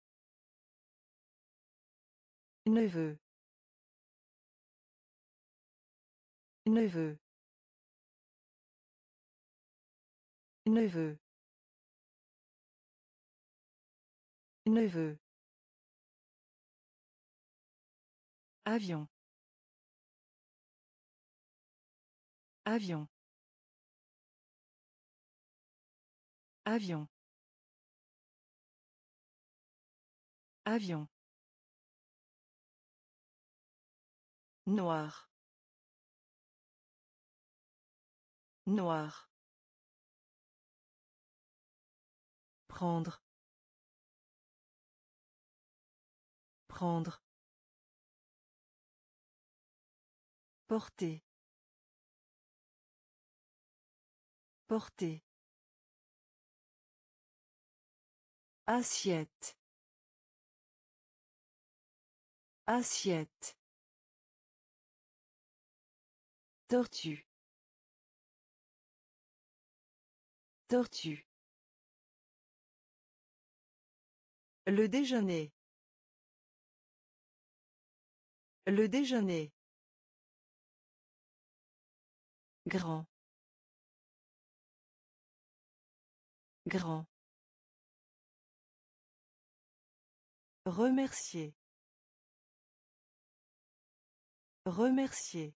Neveu. Neveu. Neveu. Neveu. Avion. Avion. Avion. Avion. Noir. Noir. Prendre. Prendre. Porter. Porter. Assiette. Assiette. Tortue. Tortue. Le déjeuner. Le déjeuner. Grand. Grand. Remercier. Remercier.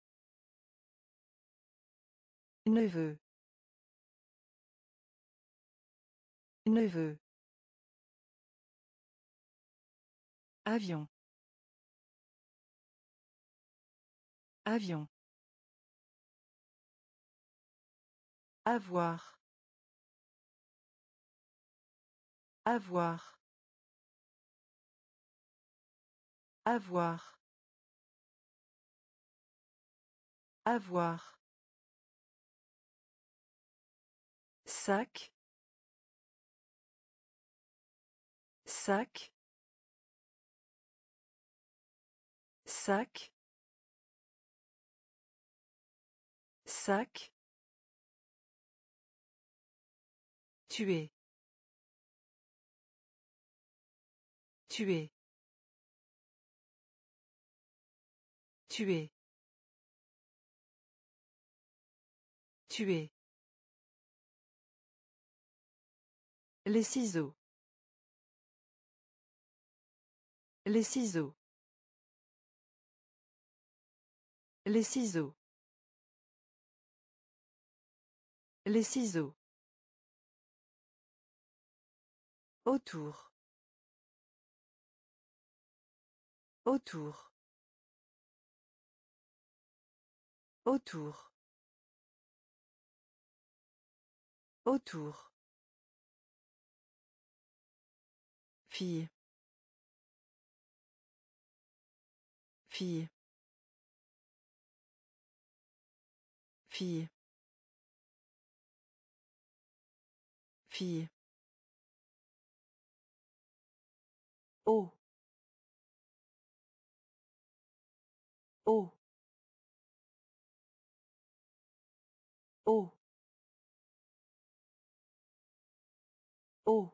Neveu. Neveu. Avion. Avion. Avoir. Avoir. Avoir. Avoir. Sac. Sac. Sac. Sac. Tuer. Tuer. Tuer. Tuer. Les ciseaux. Les ciseaux. Les ciseaux. Les ciseaux. Autour. Autour. Autour. Autour. Fille. Fille. Fille. Fille. Oh. Oh. Oh. Oh.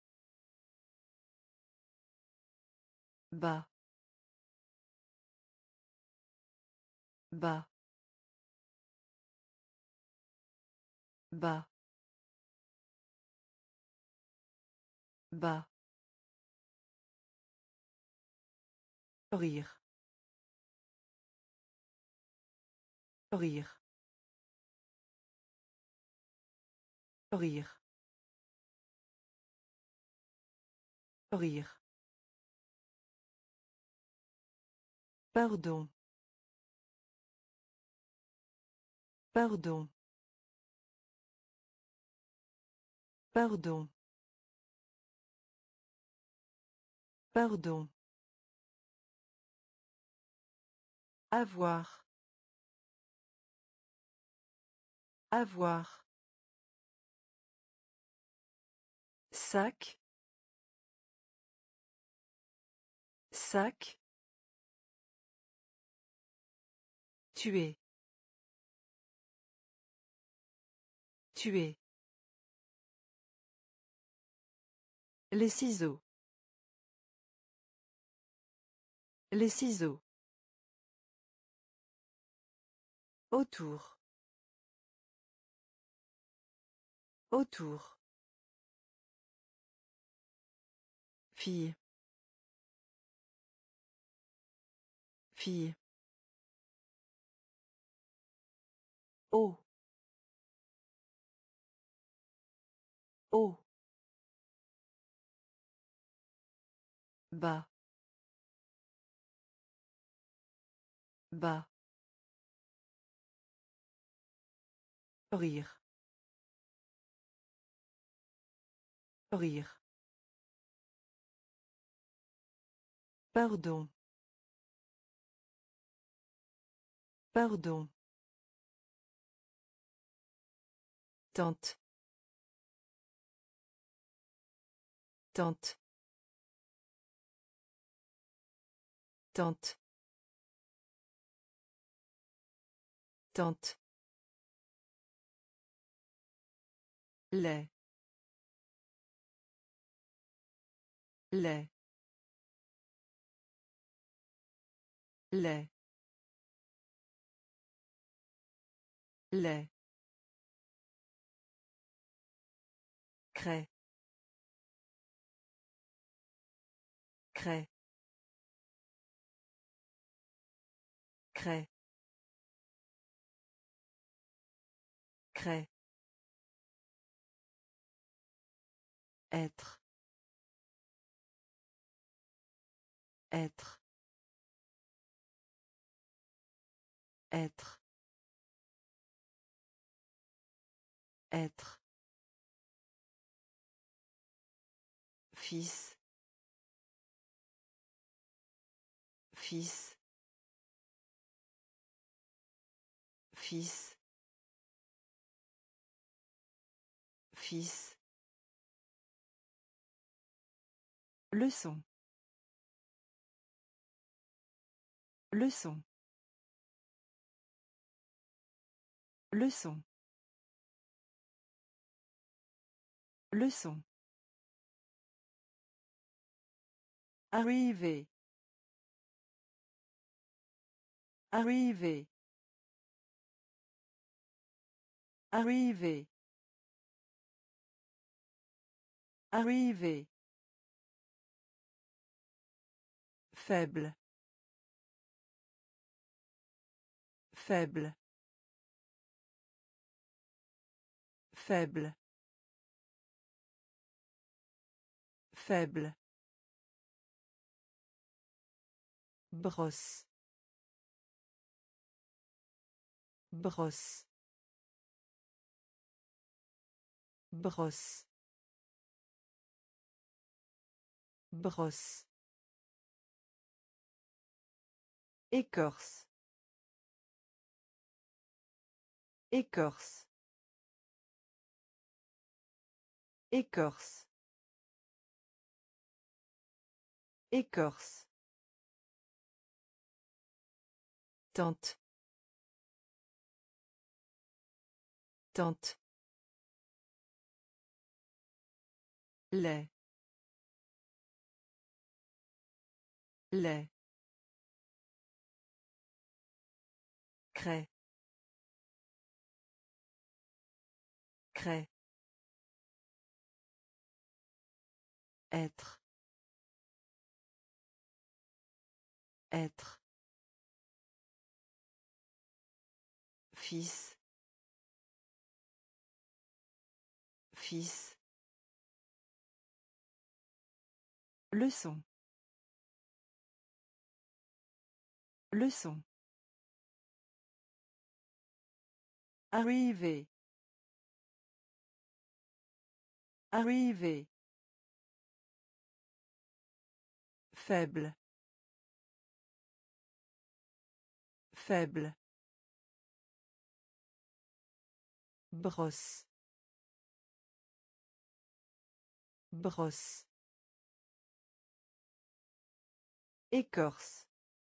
Bas. Bas. Bas. Bas. Rire. Rire. Rire. Rire. Pardon. Pardon. Pardon. Pardon. Avoir. Avoir. Sac. Sac. Tuer. Tuer. Les ciseaux. Les ciseaux. Autour. Autour. Fille. Fille. Oh. Oh. Bas. Bas. Rire. Rire. Pardon. Pardon. Tante. Tante. Tante. Tante. Lait. Lait. Lait. Lait. Craie. Craie. Craie. Craie. Être. Être. Être. Être. Fils. Fils. Fils. Fils. Leçon. Leçon. Leçon. Leçon. Arriver. Arriver. Arriver. Arriver. Faible. Faible. Faible. Faible. Brosse. Brosse. Brosse. Brosse. Écorce. Écorce. Écorce. Écorce. Tente. Tente. Lait. Lait. Craie. Craie. Être. Être. Fils. Fils. Leçon. Leçon. Arriver. Arriver. Faible. Faible. Brosse. Brosse. Écorce.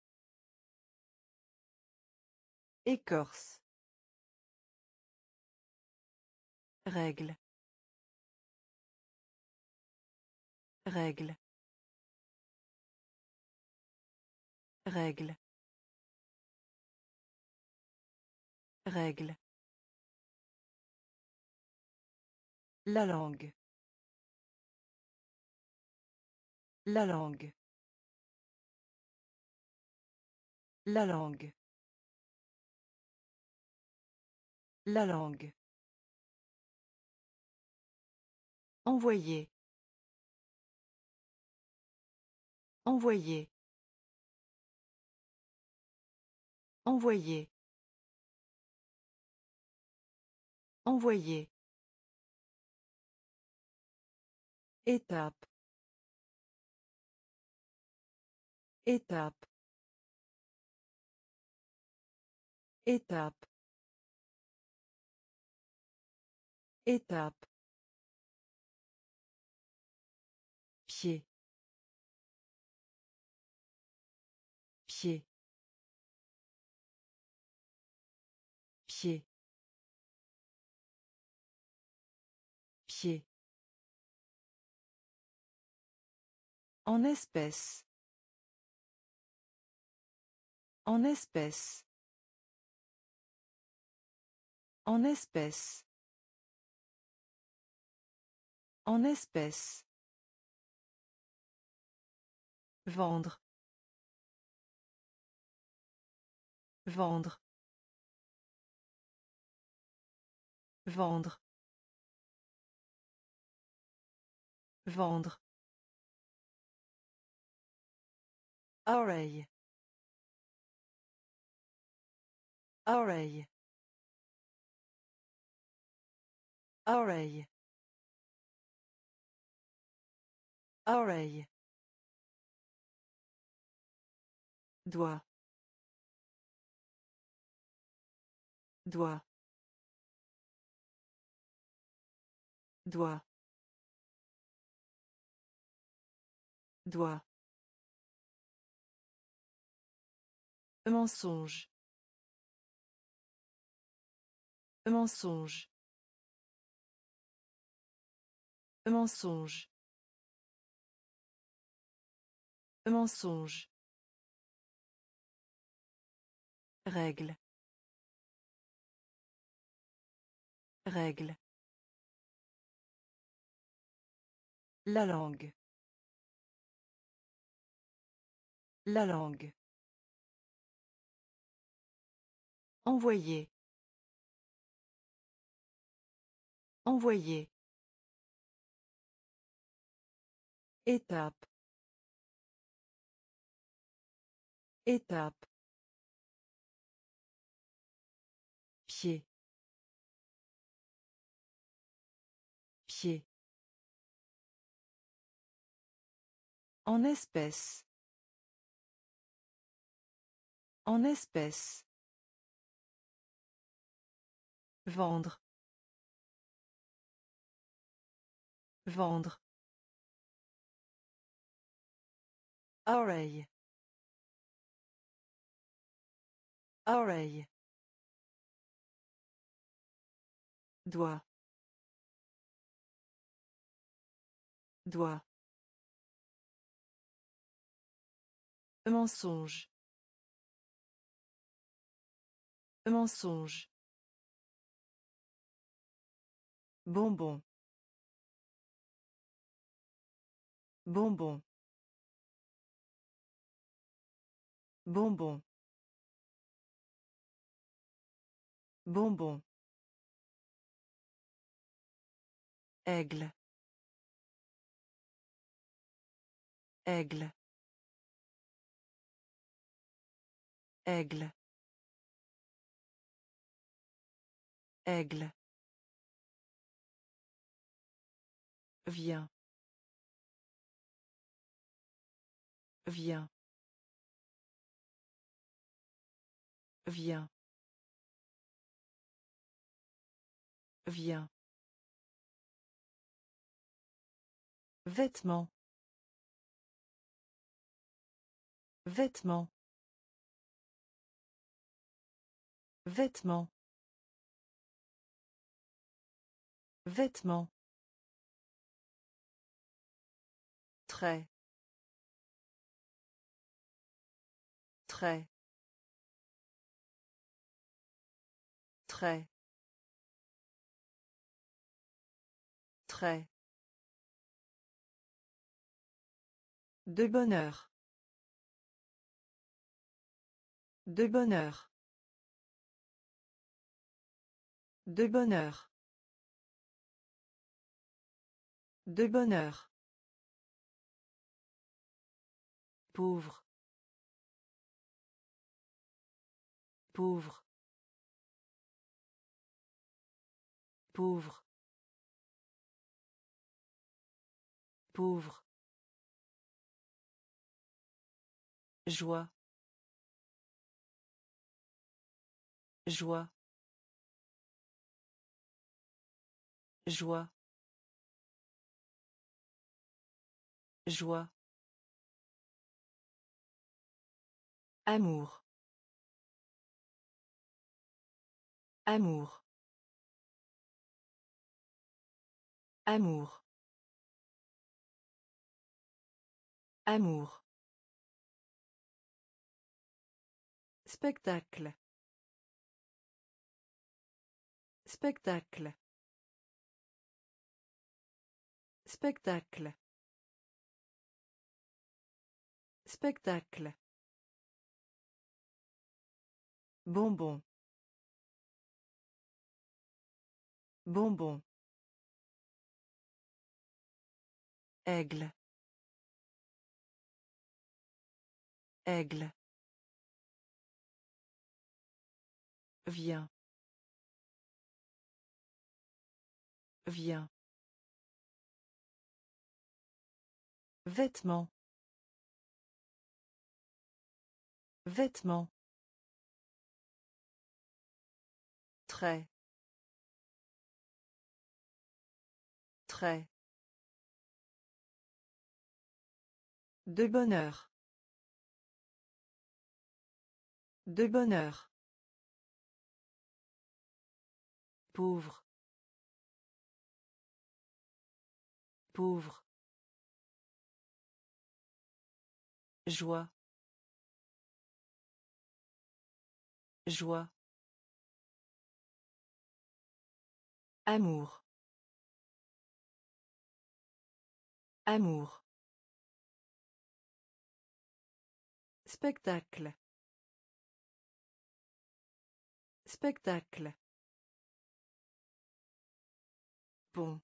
Écorce. Règle. Règle. Règle. Règle. La langue. La langue. La langue. La langue. Envoyer. Envoyer. Envoyer. Envoyer. Étape. Étape. Étape. Étape. Pied. Pied. Pied. Pied. En espèce. En espèce. En espèce. En espèce. Vendre. Vendre. Vendre. Vendre. Oreille. Oreille. Oreille. Oreille. Doigt. Doigt. Doigt. Doigt. Mensonge. Mensonge. Mensonge. Mensonge. Règle. Règle. La langue. La langue. Envoyer. Envoyer. Étape. Étape. Pied. Pied. En espèce. En espèce. Vendre. Vendre. Oreille. Oreille. Doigt. Doigt. Mensonge. Mensonge. Bonbon. Bonbon. Bonbon. Bonbon. Aigle. Aigle. Aigle. Aigle. Viens. Viens. Viens. Viens. Vêtements. Vêtements. Vêtements. Vêtements. Très. Très. Très. Très. De bonheur. De bonheur. De bonheur. De bonheur. Pauvre. Pauvre. Pauvre. Pauvre. Joie. Joie. Joie. Joie. Amour. Amour. Amour. Amour. Spectacle. Spectacle. Spectacle. Spectacle. Bonbon. Bonbon. Aigle. Aigle. Viens. Viens. Vêtements. Vêtements. Très. Très. De bonheur. De bonheur. Pauvre. Pauvre. Joie. Joie. Amour. Amour. Spectacle. Spectacle. Pont.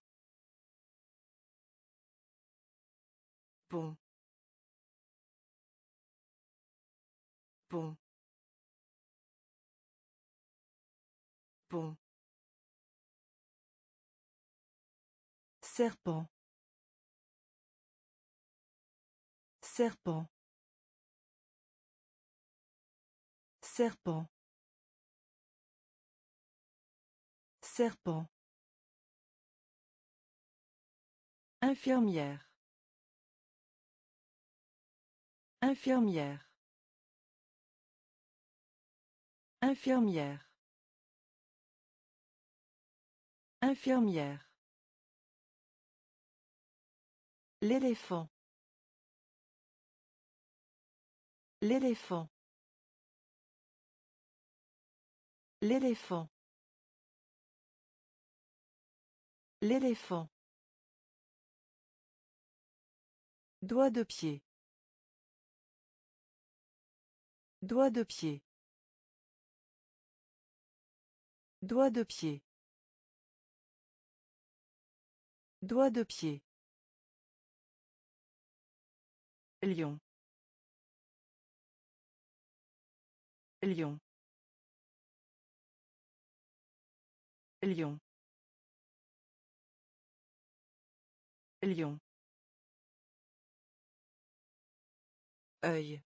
Pont. Pont. Pont. Serpent. Serpent. Serpent. Serpent. Infirmière. Infirmière. Infirmière. Infirmière. L'éléphant. L'éléphant. L'éléphant. L'éléphant. Doigt de pied. Doigt de pied. Doigt de pied. Doigt de pied. Lion. Lion. Lion. Lion. Œil.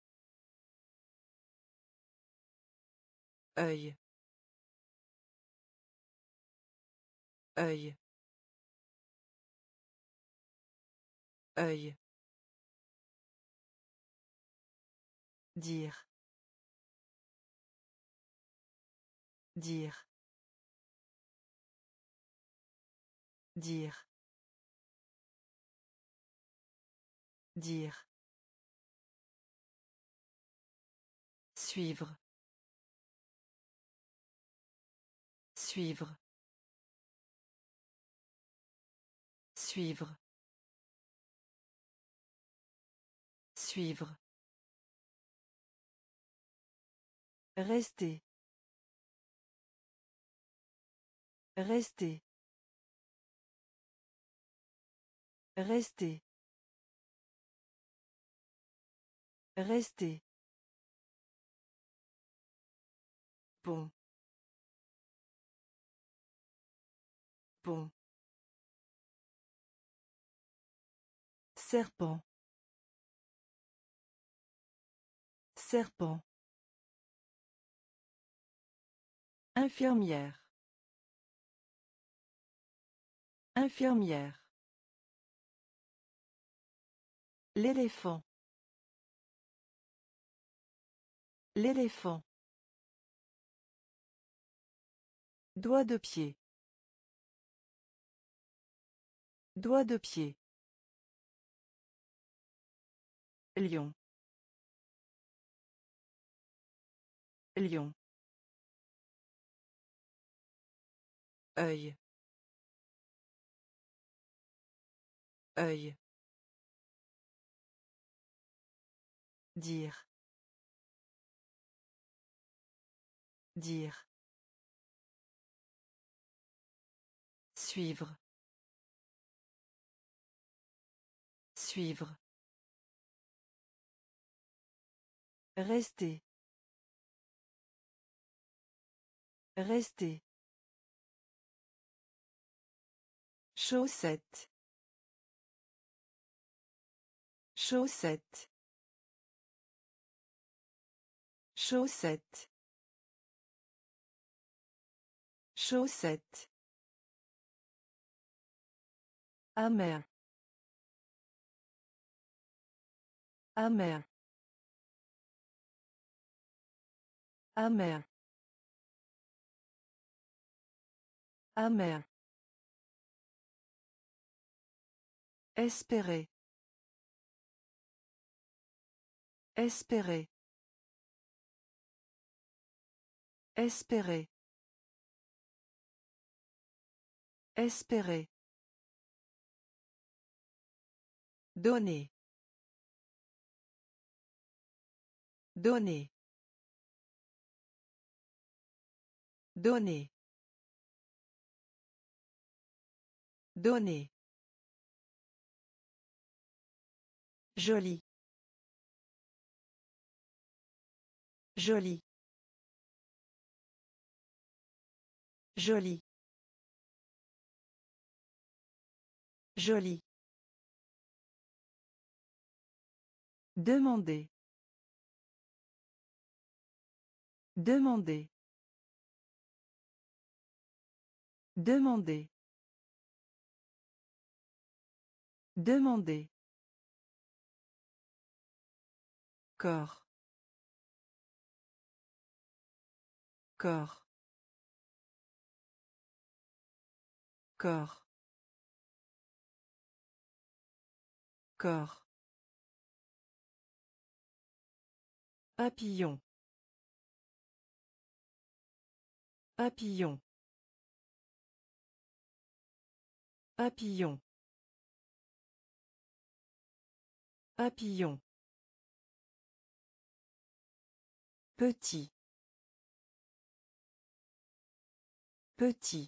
Œil. Œil. Œil. Dire. Dire. Dire. Dire. Suivre. Suivre. Suivre. Suivre. Rester. Rester. Rester. Rester. Pont. Pont. Serpent. Serpent. Infirmière. Infirmière. L'éléphant. L'éléphant. Doigt de pied. Doigt de pied. Lion. Lion. Œil. Œil. Dire. Dire. Suivre. Suivre. Rester. Rester. Chaussette. Chaussette. Chaussette. Chaussette. Amer. Amer. Amer. Amer. Espérer. Espérer. Espérer. Espérer. Donner. Donner. Donner. Donner. Joli. Joli. Joli. Joli. Demander. Demander. Demander. Demander. Corps. Corps. Corps. Corps. Papillon. Papillon. Papillon. Papillon. Petit. Petit.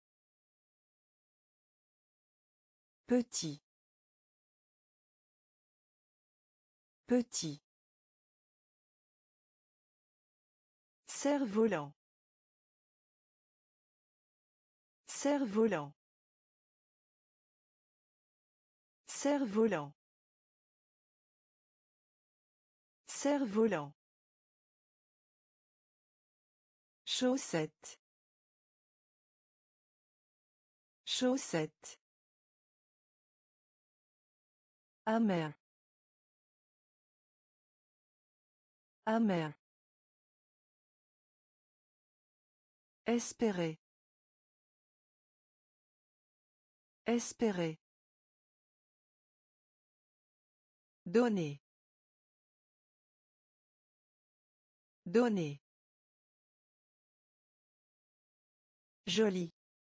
Petit. Petit. Cerf-volant. Cerf-volant. Cerf-volant. Cerf-volant. Chaussette. Chaussette. Amer. Amer. Espérer. Espérer. Donner. Donner. Joli.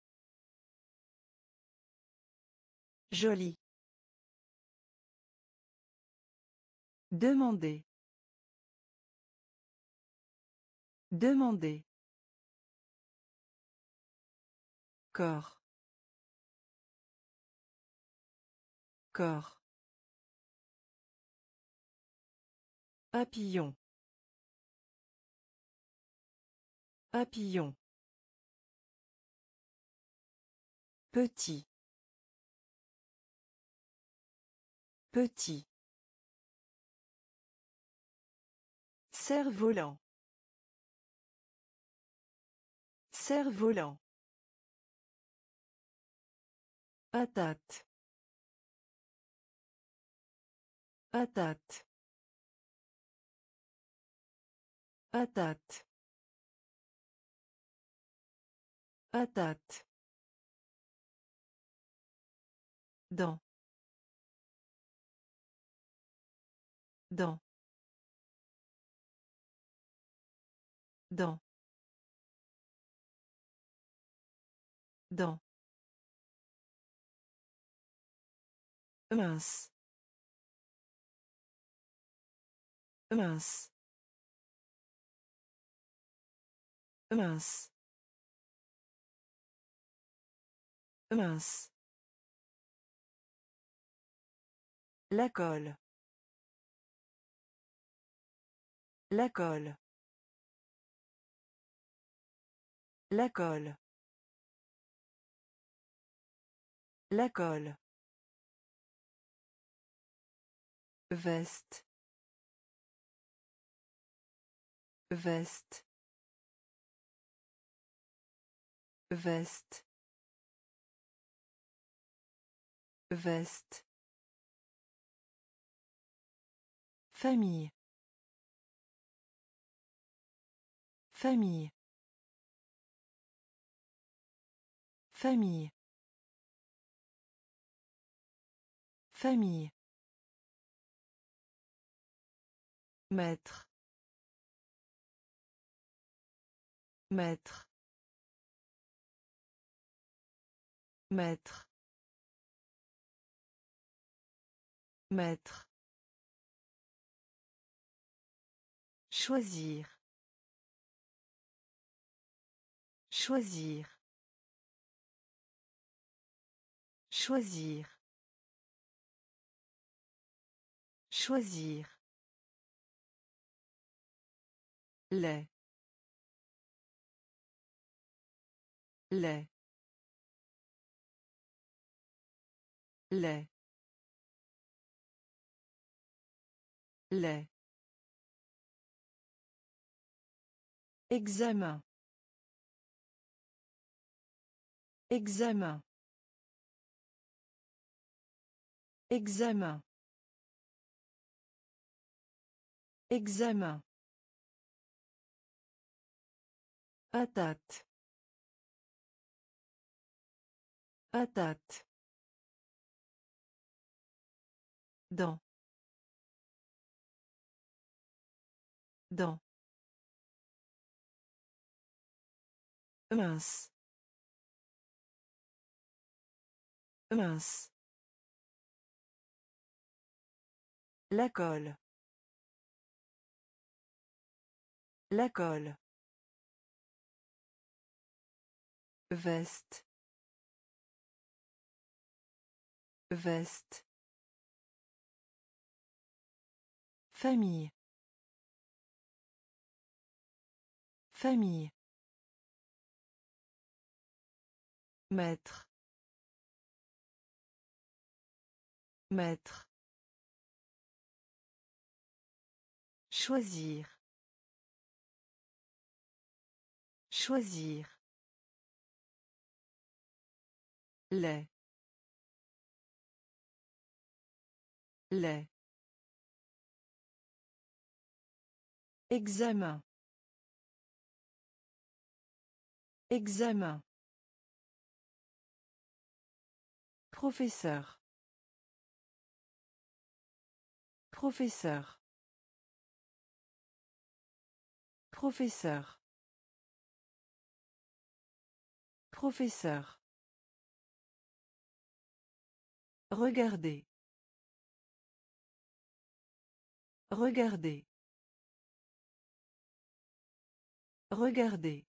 Joli. Demander. Demander. Corps. Corps. Papillon. Papillon. Petit. Petit. Cerf-volant. Cerf-volant. Patate. Patate. Patate. Patate. Dans. Dans. Dans. Dans. Mince. Mince. Mince. Mince. La colle. La colle. La colle. La colle. Veste. Veste. Veste. Veste. Famille. Famille. Famille. Famille. Maître. Maître. Maître. Maître. Choisir. Choisir. Choisir. Choisir. Lait. Lait. Lait. Lait. Examen. Examen. Examen. Examen. Patate. Patate. Dents. Dents. Mince. Mince. La colle. La colle. Veste. Veste. Famille. Famille. Maître. Maître. Choisir. Choisir. Lait. Lait. Examen. Examen. Professeur. Professeur. Professeur. Professeur. Regardez. Regardez. Regardez.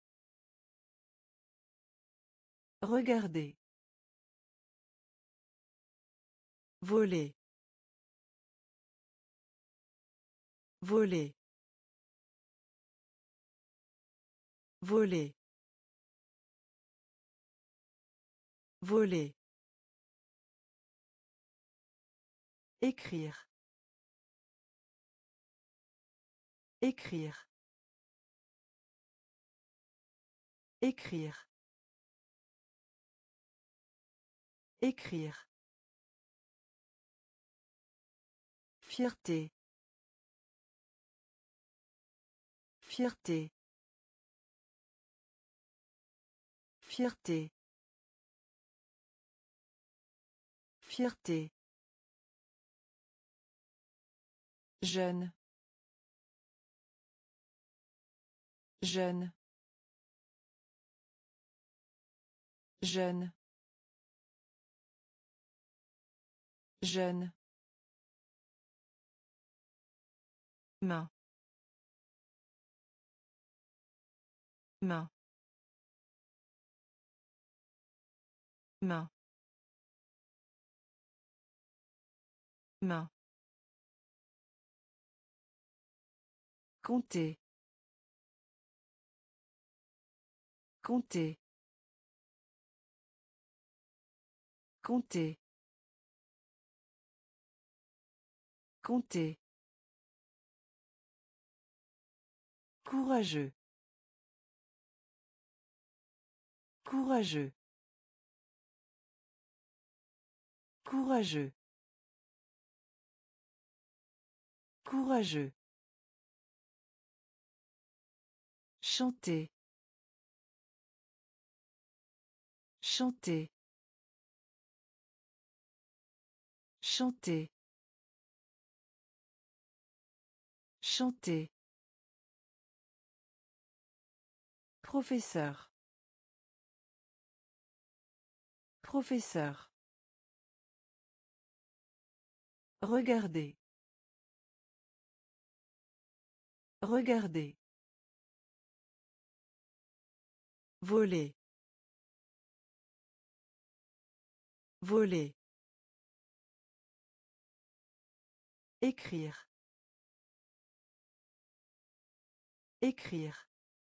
Regardez. Voler. Voler. Voler. Voler. Écrire. Écrire. Écrire. Écrire. Fierté. Fierté. Fierté. Fierté. Jeune. Jeune. Jeune. Jeune. Main. Main. Main. Main. Compter. Compter. Compter. Compter. Courageux. Courageux. Courageux. Courageux. Chanter. Chanter. Chanter. Chanter. Professeur. Professeur. Regardez. Regardez. Voler. Voler. Écrire. Écrire.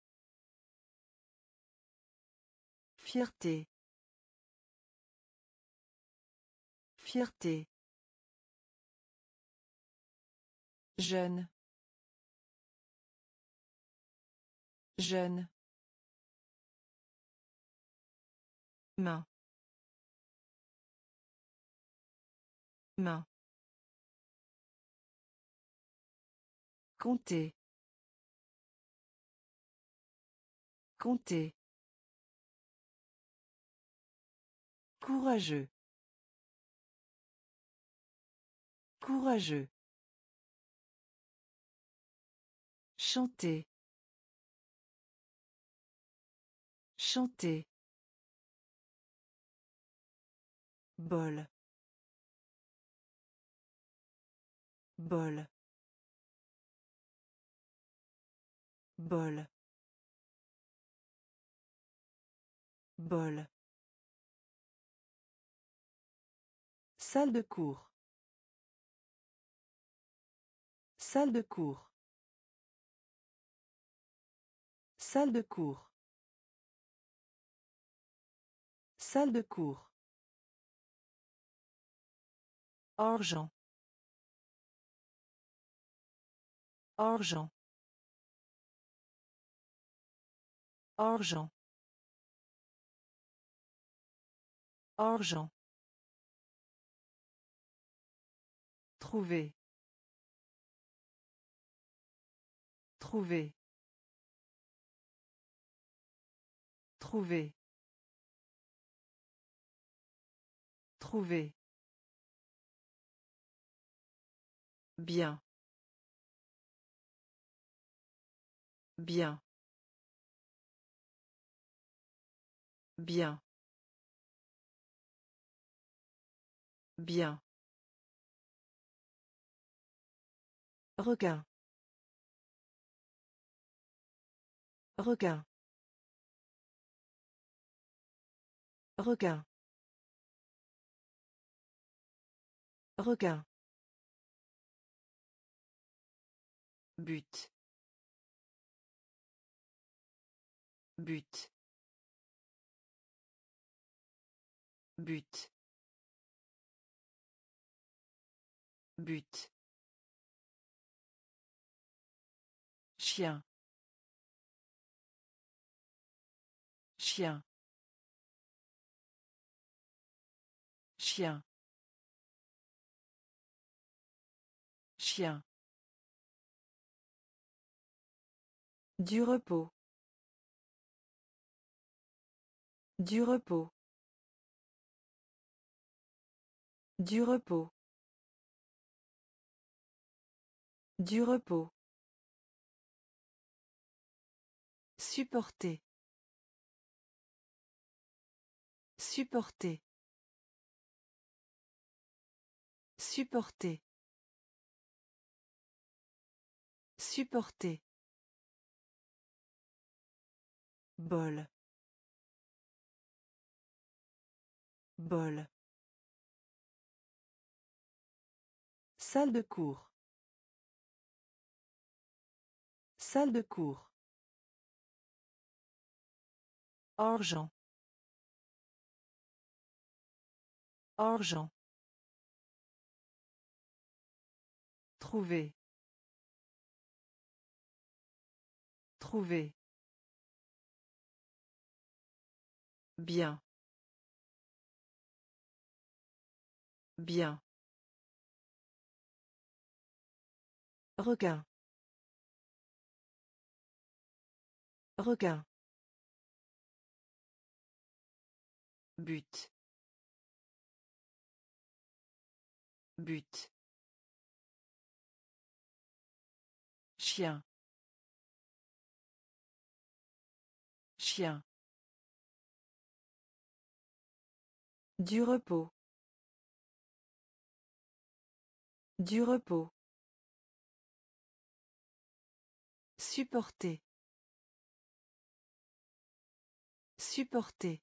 Fierté. Fierté. Jeune. Jeune. Main. Main. Compter. Compter. Courageux. Courageux. Chanter. Chanter. Bol. Bol. Bol. Bol. Salle de cours. Salle de cours. Salle de cours. Salle de cours. Argent. Argent. Argent. Argent. Trouver. Trouver. Trouver. Trouver. Bien. Bien. Bien. Bien. Requin. Requin. Requin. Requin. But. But. But. But. Chien. Chien. Chien. Chien. Du repos. Du repos. Du repos. Du repos. Supporter. Supporter. Supporter. Supporter. Bol. Bol. Salle de cours. Salle de cours. Argent. Argent. Trouver. Trouver. Bien. Bien. Requin. Requin. But. But. Chien. Chien. Du repos. Du repos. Supporter. Supporter.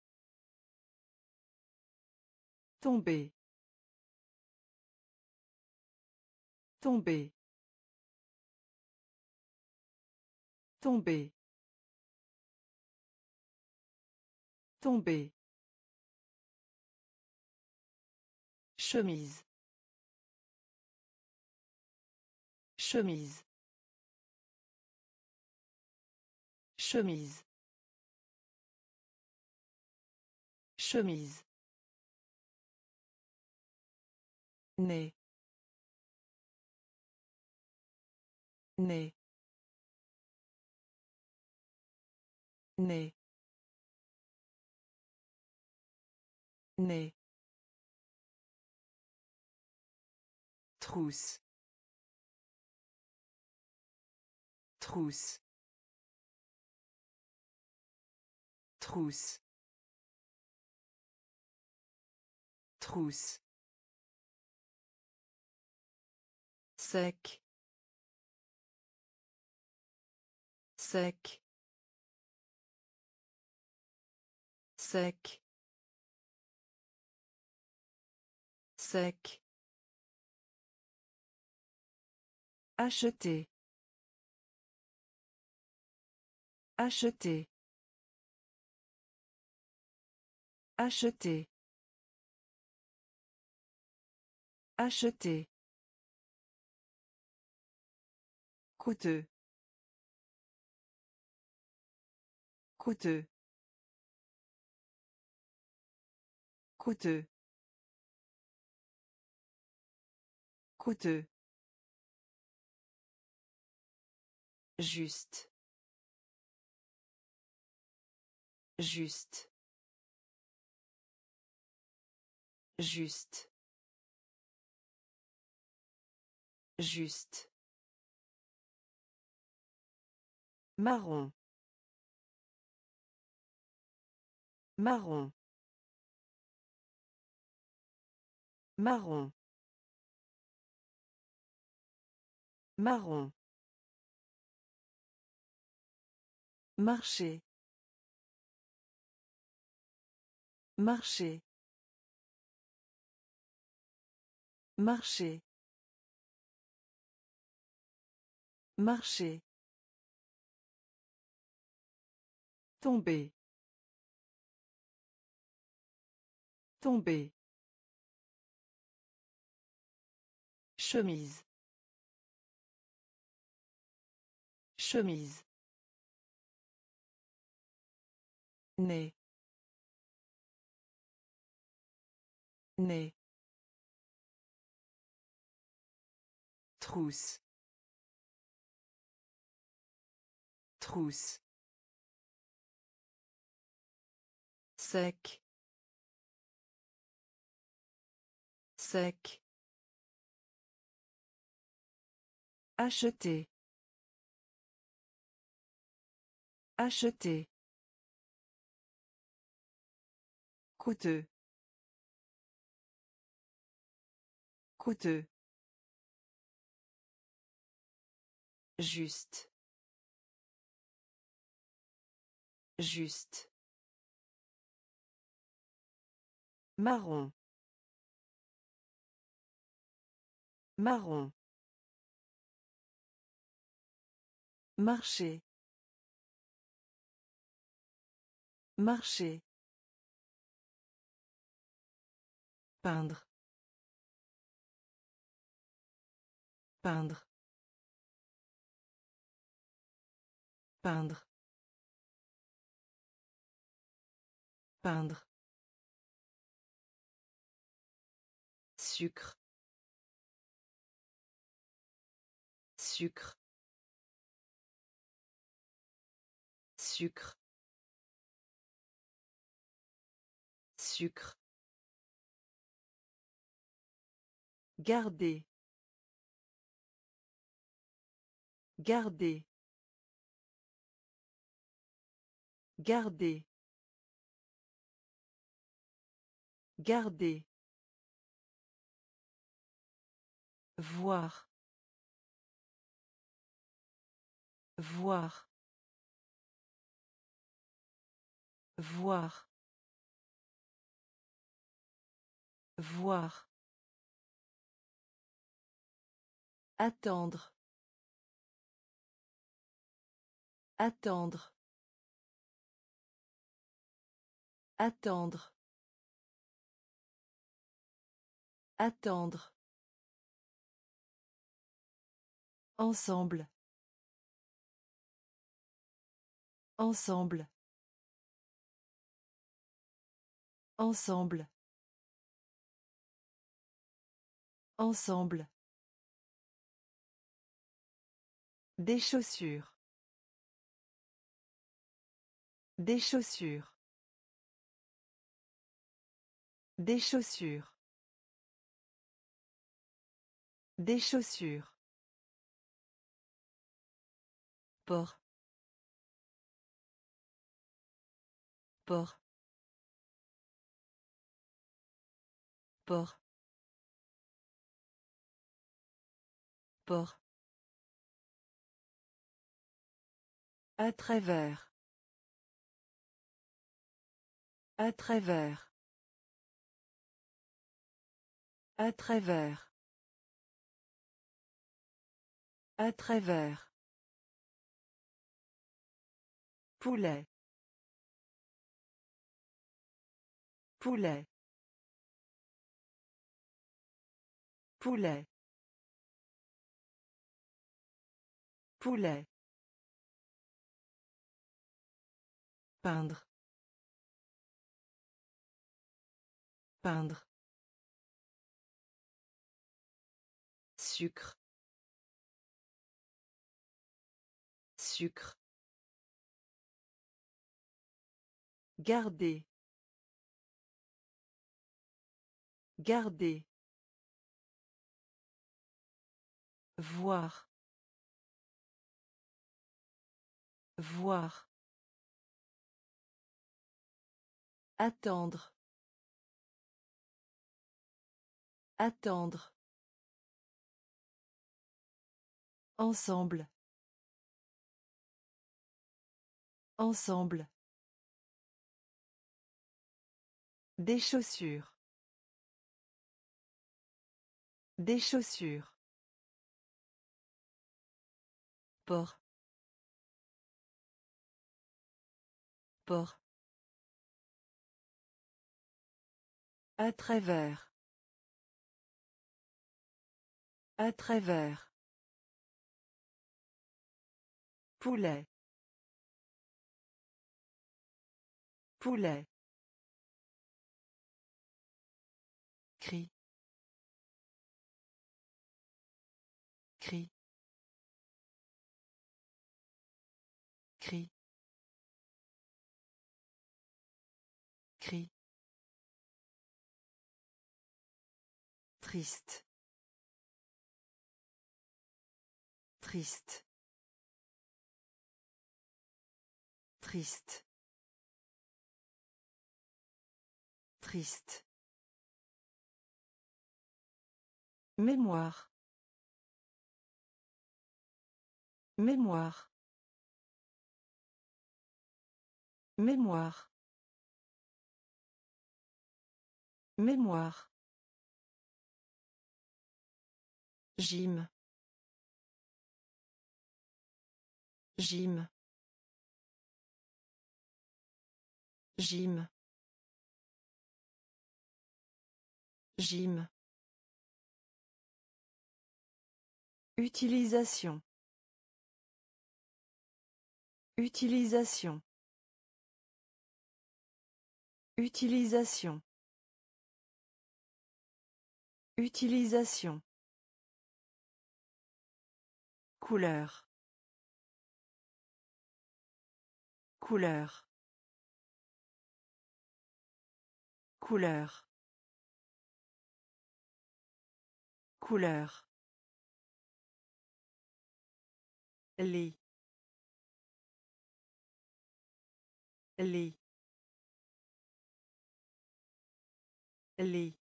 Tomber. Tomber. Tomber. Tomber. Chemise. Chemise. Chemise. Chemise. Né. Né. Né. Né. Trousse. Trousse. Trousse. Trousse. Sec. Sec. Sec. Sec. Acheter. Acheter. Acheter. Acheter. Coûteux. Coûteux. Coûteux. Coûteux. Juste. Juste. Juste. Juste. Marron. Marron. Marron. Marron. Marcher. Marcher. Marcher. Marcher. Tomber. Tomber. Chemise. Chemise. Né. Né. Trousse. Trousse. Sec. Sec. Acheter. Acheter. Coûteux. Coûteux. Juste. Juste. Marron. Marron. Marcher. Marcher. Peindre. Peindre. Peindre. Peindre. Sucre. Sucre. Sucre. Sucre. Garder. Garder. Garder. Garder. Voir. Voir. Voir. Voir. Attendre. Attendre. Attendre. Attendre. Ensemble. Ensemble. Ensemble. Ensemble. Des chaussures. Des chaussures. Des chaussures. Des chaussures. Port. Port. Port. Port. À travers. À travers. À travers. À travers. Poulet. Poulet. Poulet. Poulet. Peindre. Peindre. Sucre. Sucre. Garder. Garder. Voir. Voir. Attendre. Attendre. Ensemble. Ensemble. Des chaussures. Des chaussures. Port. Port. À travers. À travers. Poulet. Poulet. Cri. Cri. Cri. Cri. Triste. Triste. Triste. Triste. Mémoire. Mémoire. Mémoire. Mémoire. Gym. Gym. Gym. Gym. Utilisation. Utilisation. Utilisation. Utilisation. Couleur. Couleur. Couleur. Couleur. Lit. Lit. Lit.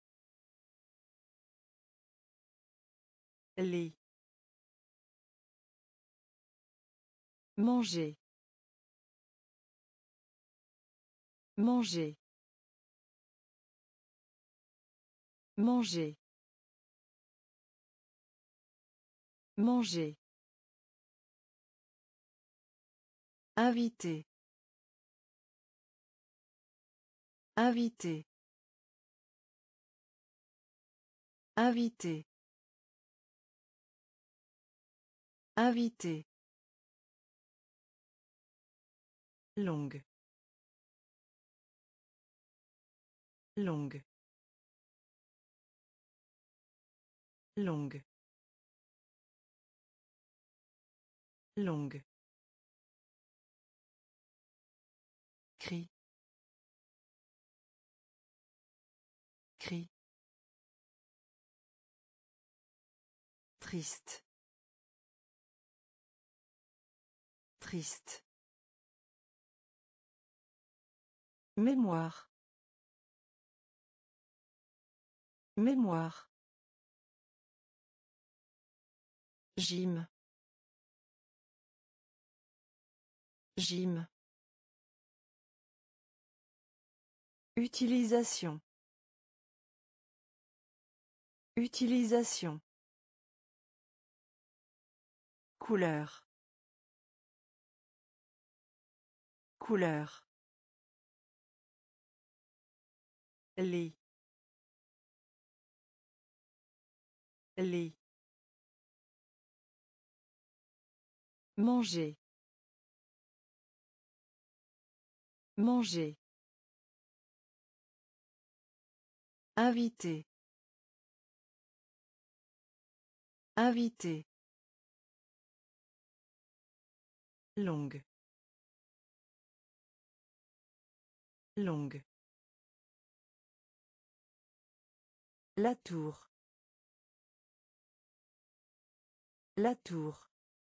Lit. Manger. Manger. Manger. Manger. Invité. Invité. Invité. Invité. Longue. Longue. Longue. Longue. Cri. Cri. Triste. Triste. Mémoire. Mémoire. Gym. Gym. Utilisation. Utilisation. Couleur. Couleur. Lit. Lit. Manger. Manger. Invité. Invité. Longue. Longue. La tour. La tour.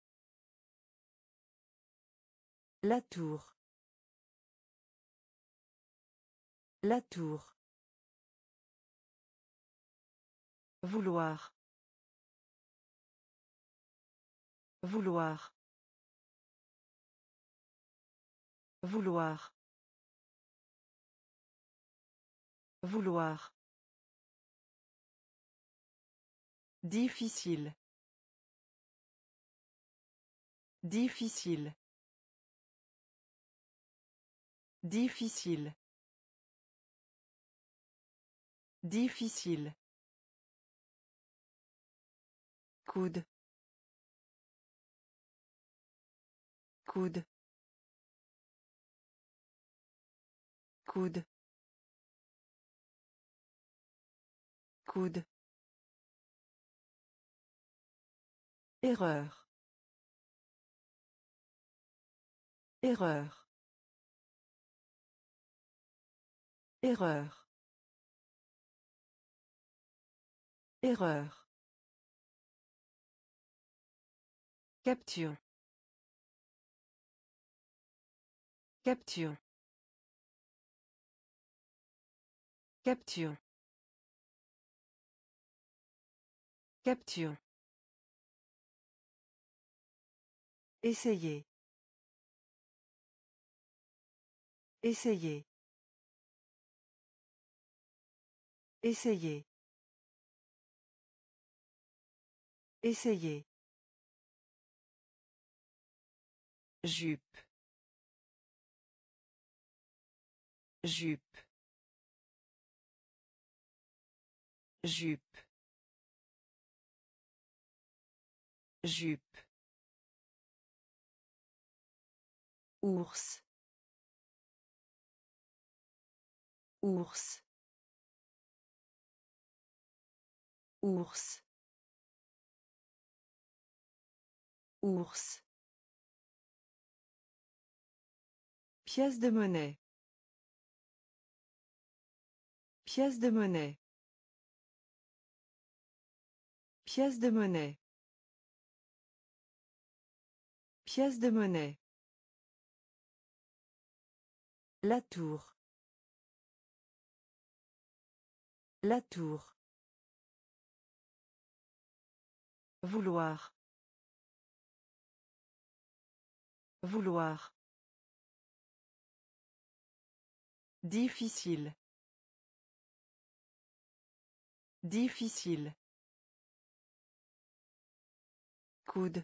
La tour. La tour. Vouloir. Vouloir. Vouloir. Vouloir. Difficile. Difficile. Difficile. Difficile. Coude. Coude. Coude. Coude. Erreur. Erreur. Erreur. Erreur. Capture. Capture. Capture. Capture. Essayer. Essayer. Essayer. Essayer. Jupe. Jupe. Jupe. Jupe. Ours. Ours. Ours. Ours. Pièce de monnaie. Pièce de monnaie. Pièce de monnaie. Pièce de monnaie. La tour. La tour. Vouloir. Vouloir. Difficile. Difficile. Coude.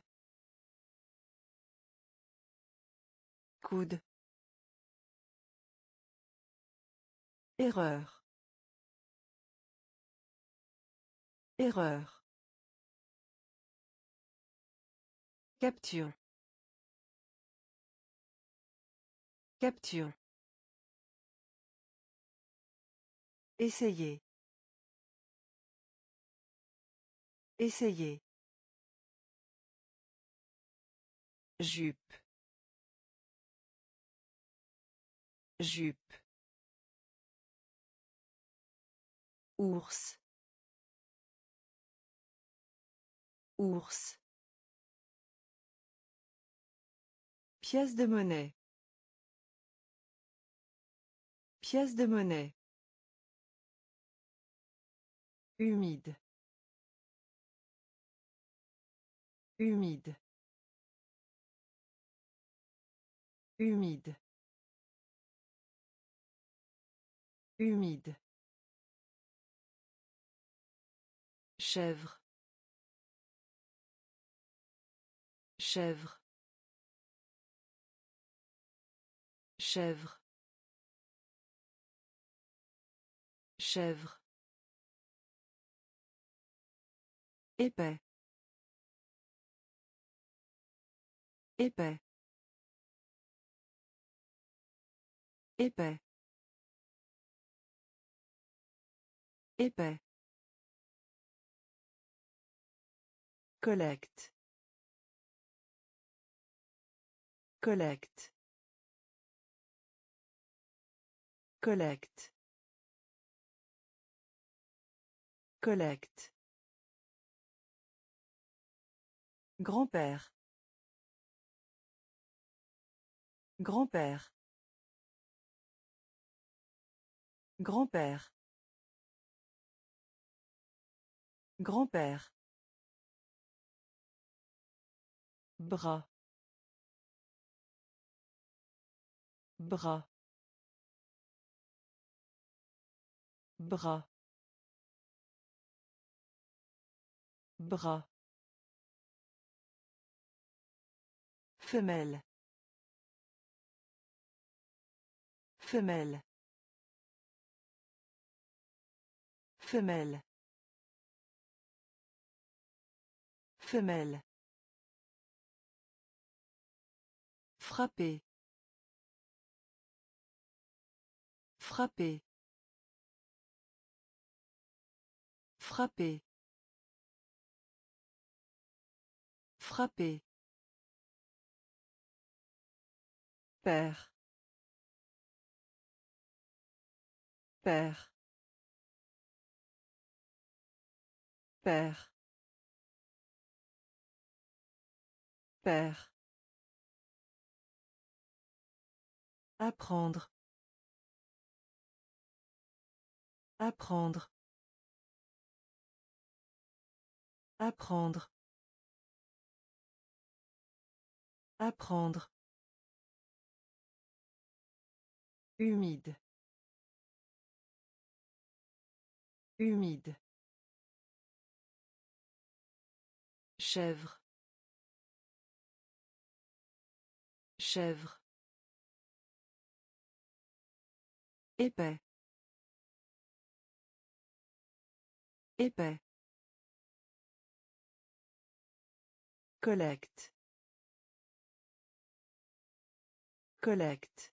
Coude. Erreur. Erreur. Capture. Capture. Essayer. Essayer. Jupe. Jupe. Ours. Ours. Pièce de monnaie. Pièce de monnaie. Humide. Humide. Humide. Humide. Chèvre. Chèvre. Chèvre. Chèvre. Épais. Épais. Épais. Épais. Collecte. Collecte. Collecte. Collecte. Grand-père. Grand-père. Grand-père. Grand-père. Bras. Bras. Bras. Bras. Femelle. Femelle. Femelle. Femelle. Frapper. Frapper. Frapper. Frapper. Père. Père. Père. Père. Apprendre. Apprendre. Apprendre. Apprendre. Humide. Humide. Chèvre. Chèvre. Épais. Épais. Collecte. Collecte.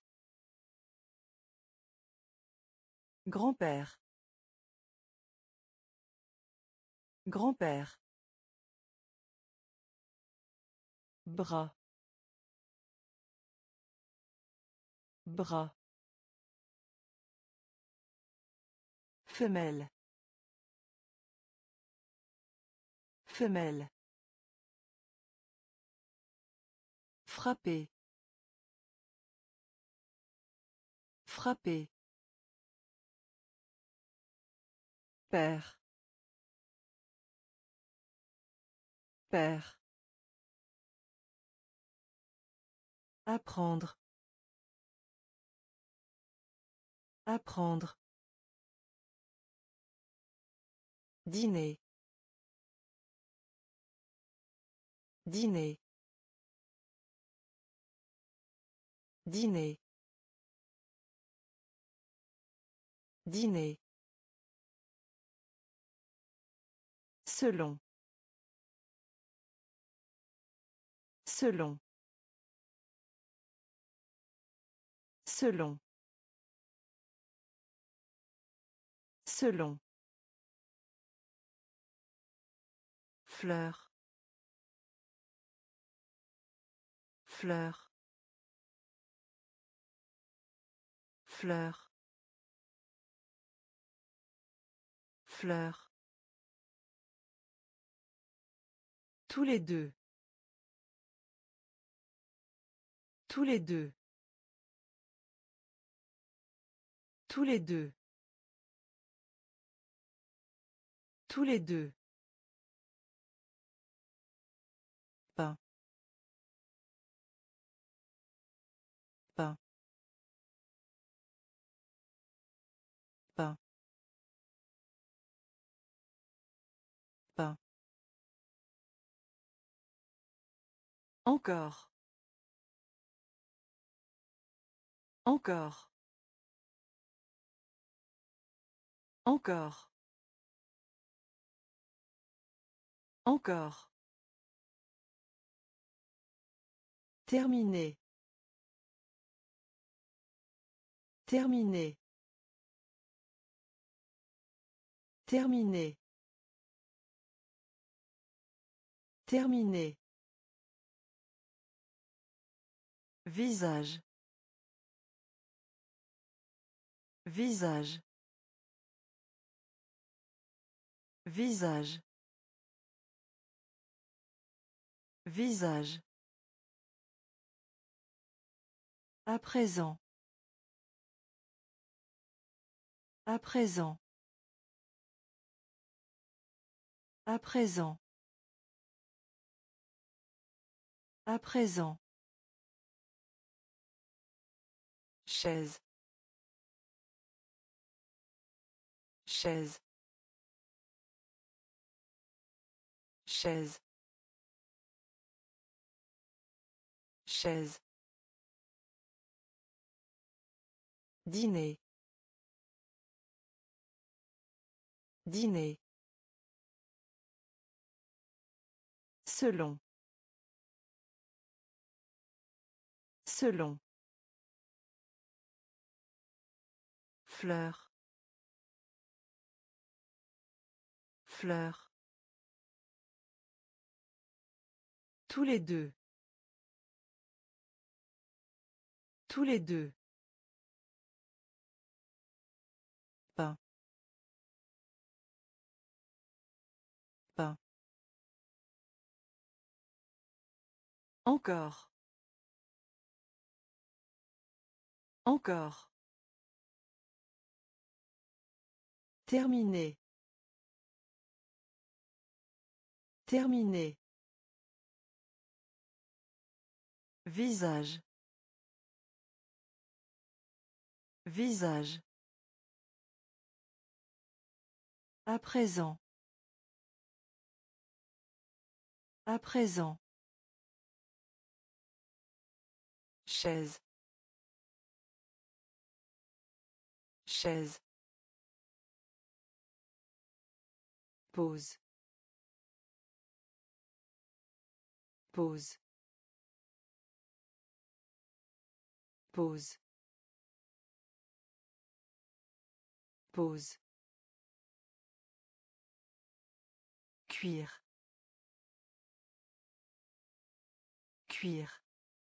Grand-père. Grand-père. Bras. Bras. Femelle. Femelle. Frapper. Frapper. Père. Père. Apprendre. Apprendre. Dîner. Dîner. Dîner. Dîner. Selon. Selon. Selon. Selon. Fleur. Fleur. Fleur. Fleur. Tous les deux. Tous les deux. Tous les deux. Tous les deux. Pain. Pain. Pain. Pain. Encore. Encore. Encore. Encore. Terminé. Terminé. Terminé. Terminé. Visage. Visage. Visage. Visage. À présent. À présent. À présent. À présent. Chaise. Chaise. Chaise. Chaise. Dîner. Dîner. Selon. Selon. Fleur. Fleur. Tous les deux. Tous les deux. Pain. Pain. Encore. Encore. Terminé. Terminé. Visage. Visage. À présent. À présent. Chaise. Chaise. Pause. Pause. Pause. Pause. Cuire. Cuire.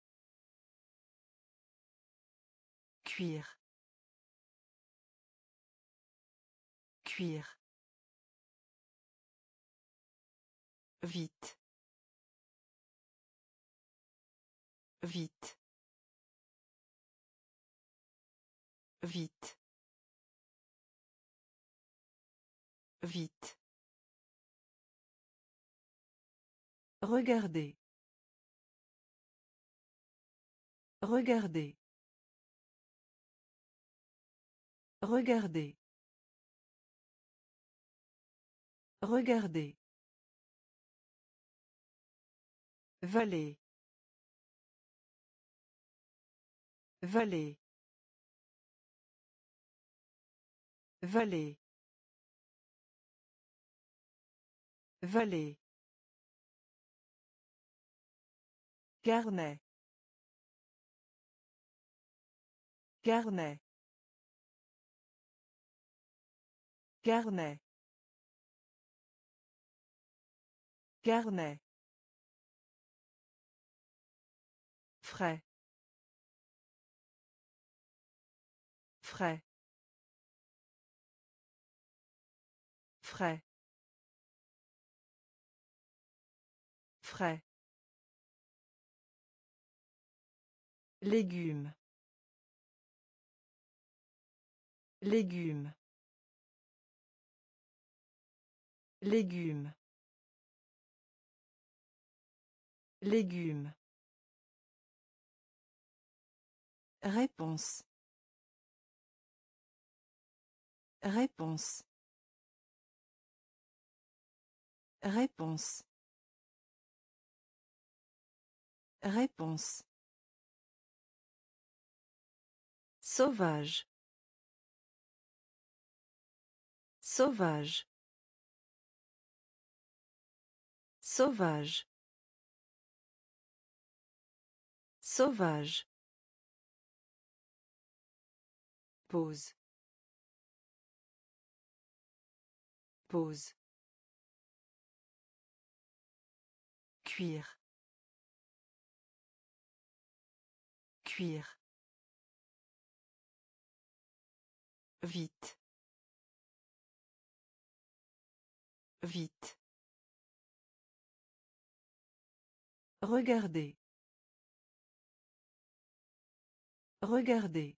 Cuire. Cuire. Vite. Vite. Vite. Vite. Regardez. Regardez. Regardez. Regardez. Vallée. Vallée. Vallée. Vallée. Carnet. Carnet. Carnet. Carnet. Frais. Frais. Frais. Frais. Légumes. Légumes. Légumes. Légumes. Réponse. Réponse. Réponse. Réponse. Sauvage. Sauvage. Sauvage. Sauvage. Pause. Pause. Cuire. Cuire. Vite. Vite. Regardez. Regardez.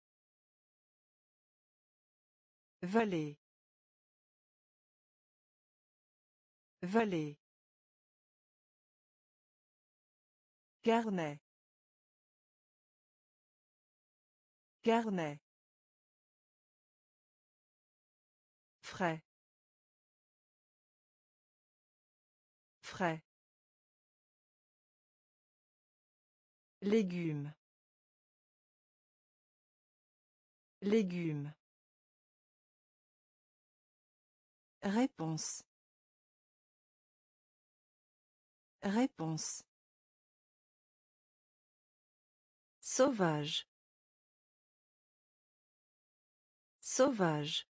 Vallée. Vallée. Carnet. Carnet. Frais. Frais. Légumes. Légumes. Réponse. Réponse. Sauvage. Sauvage.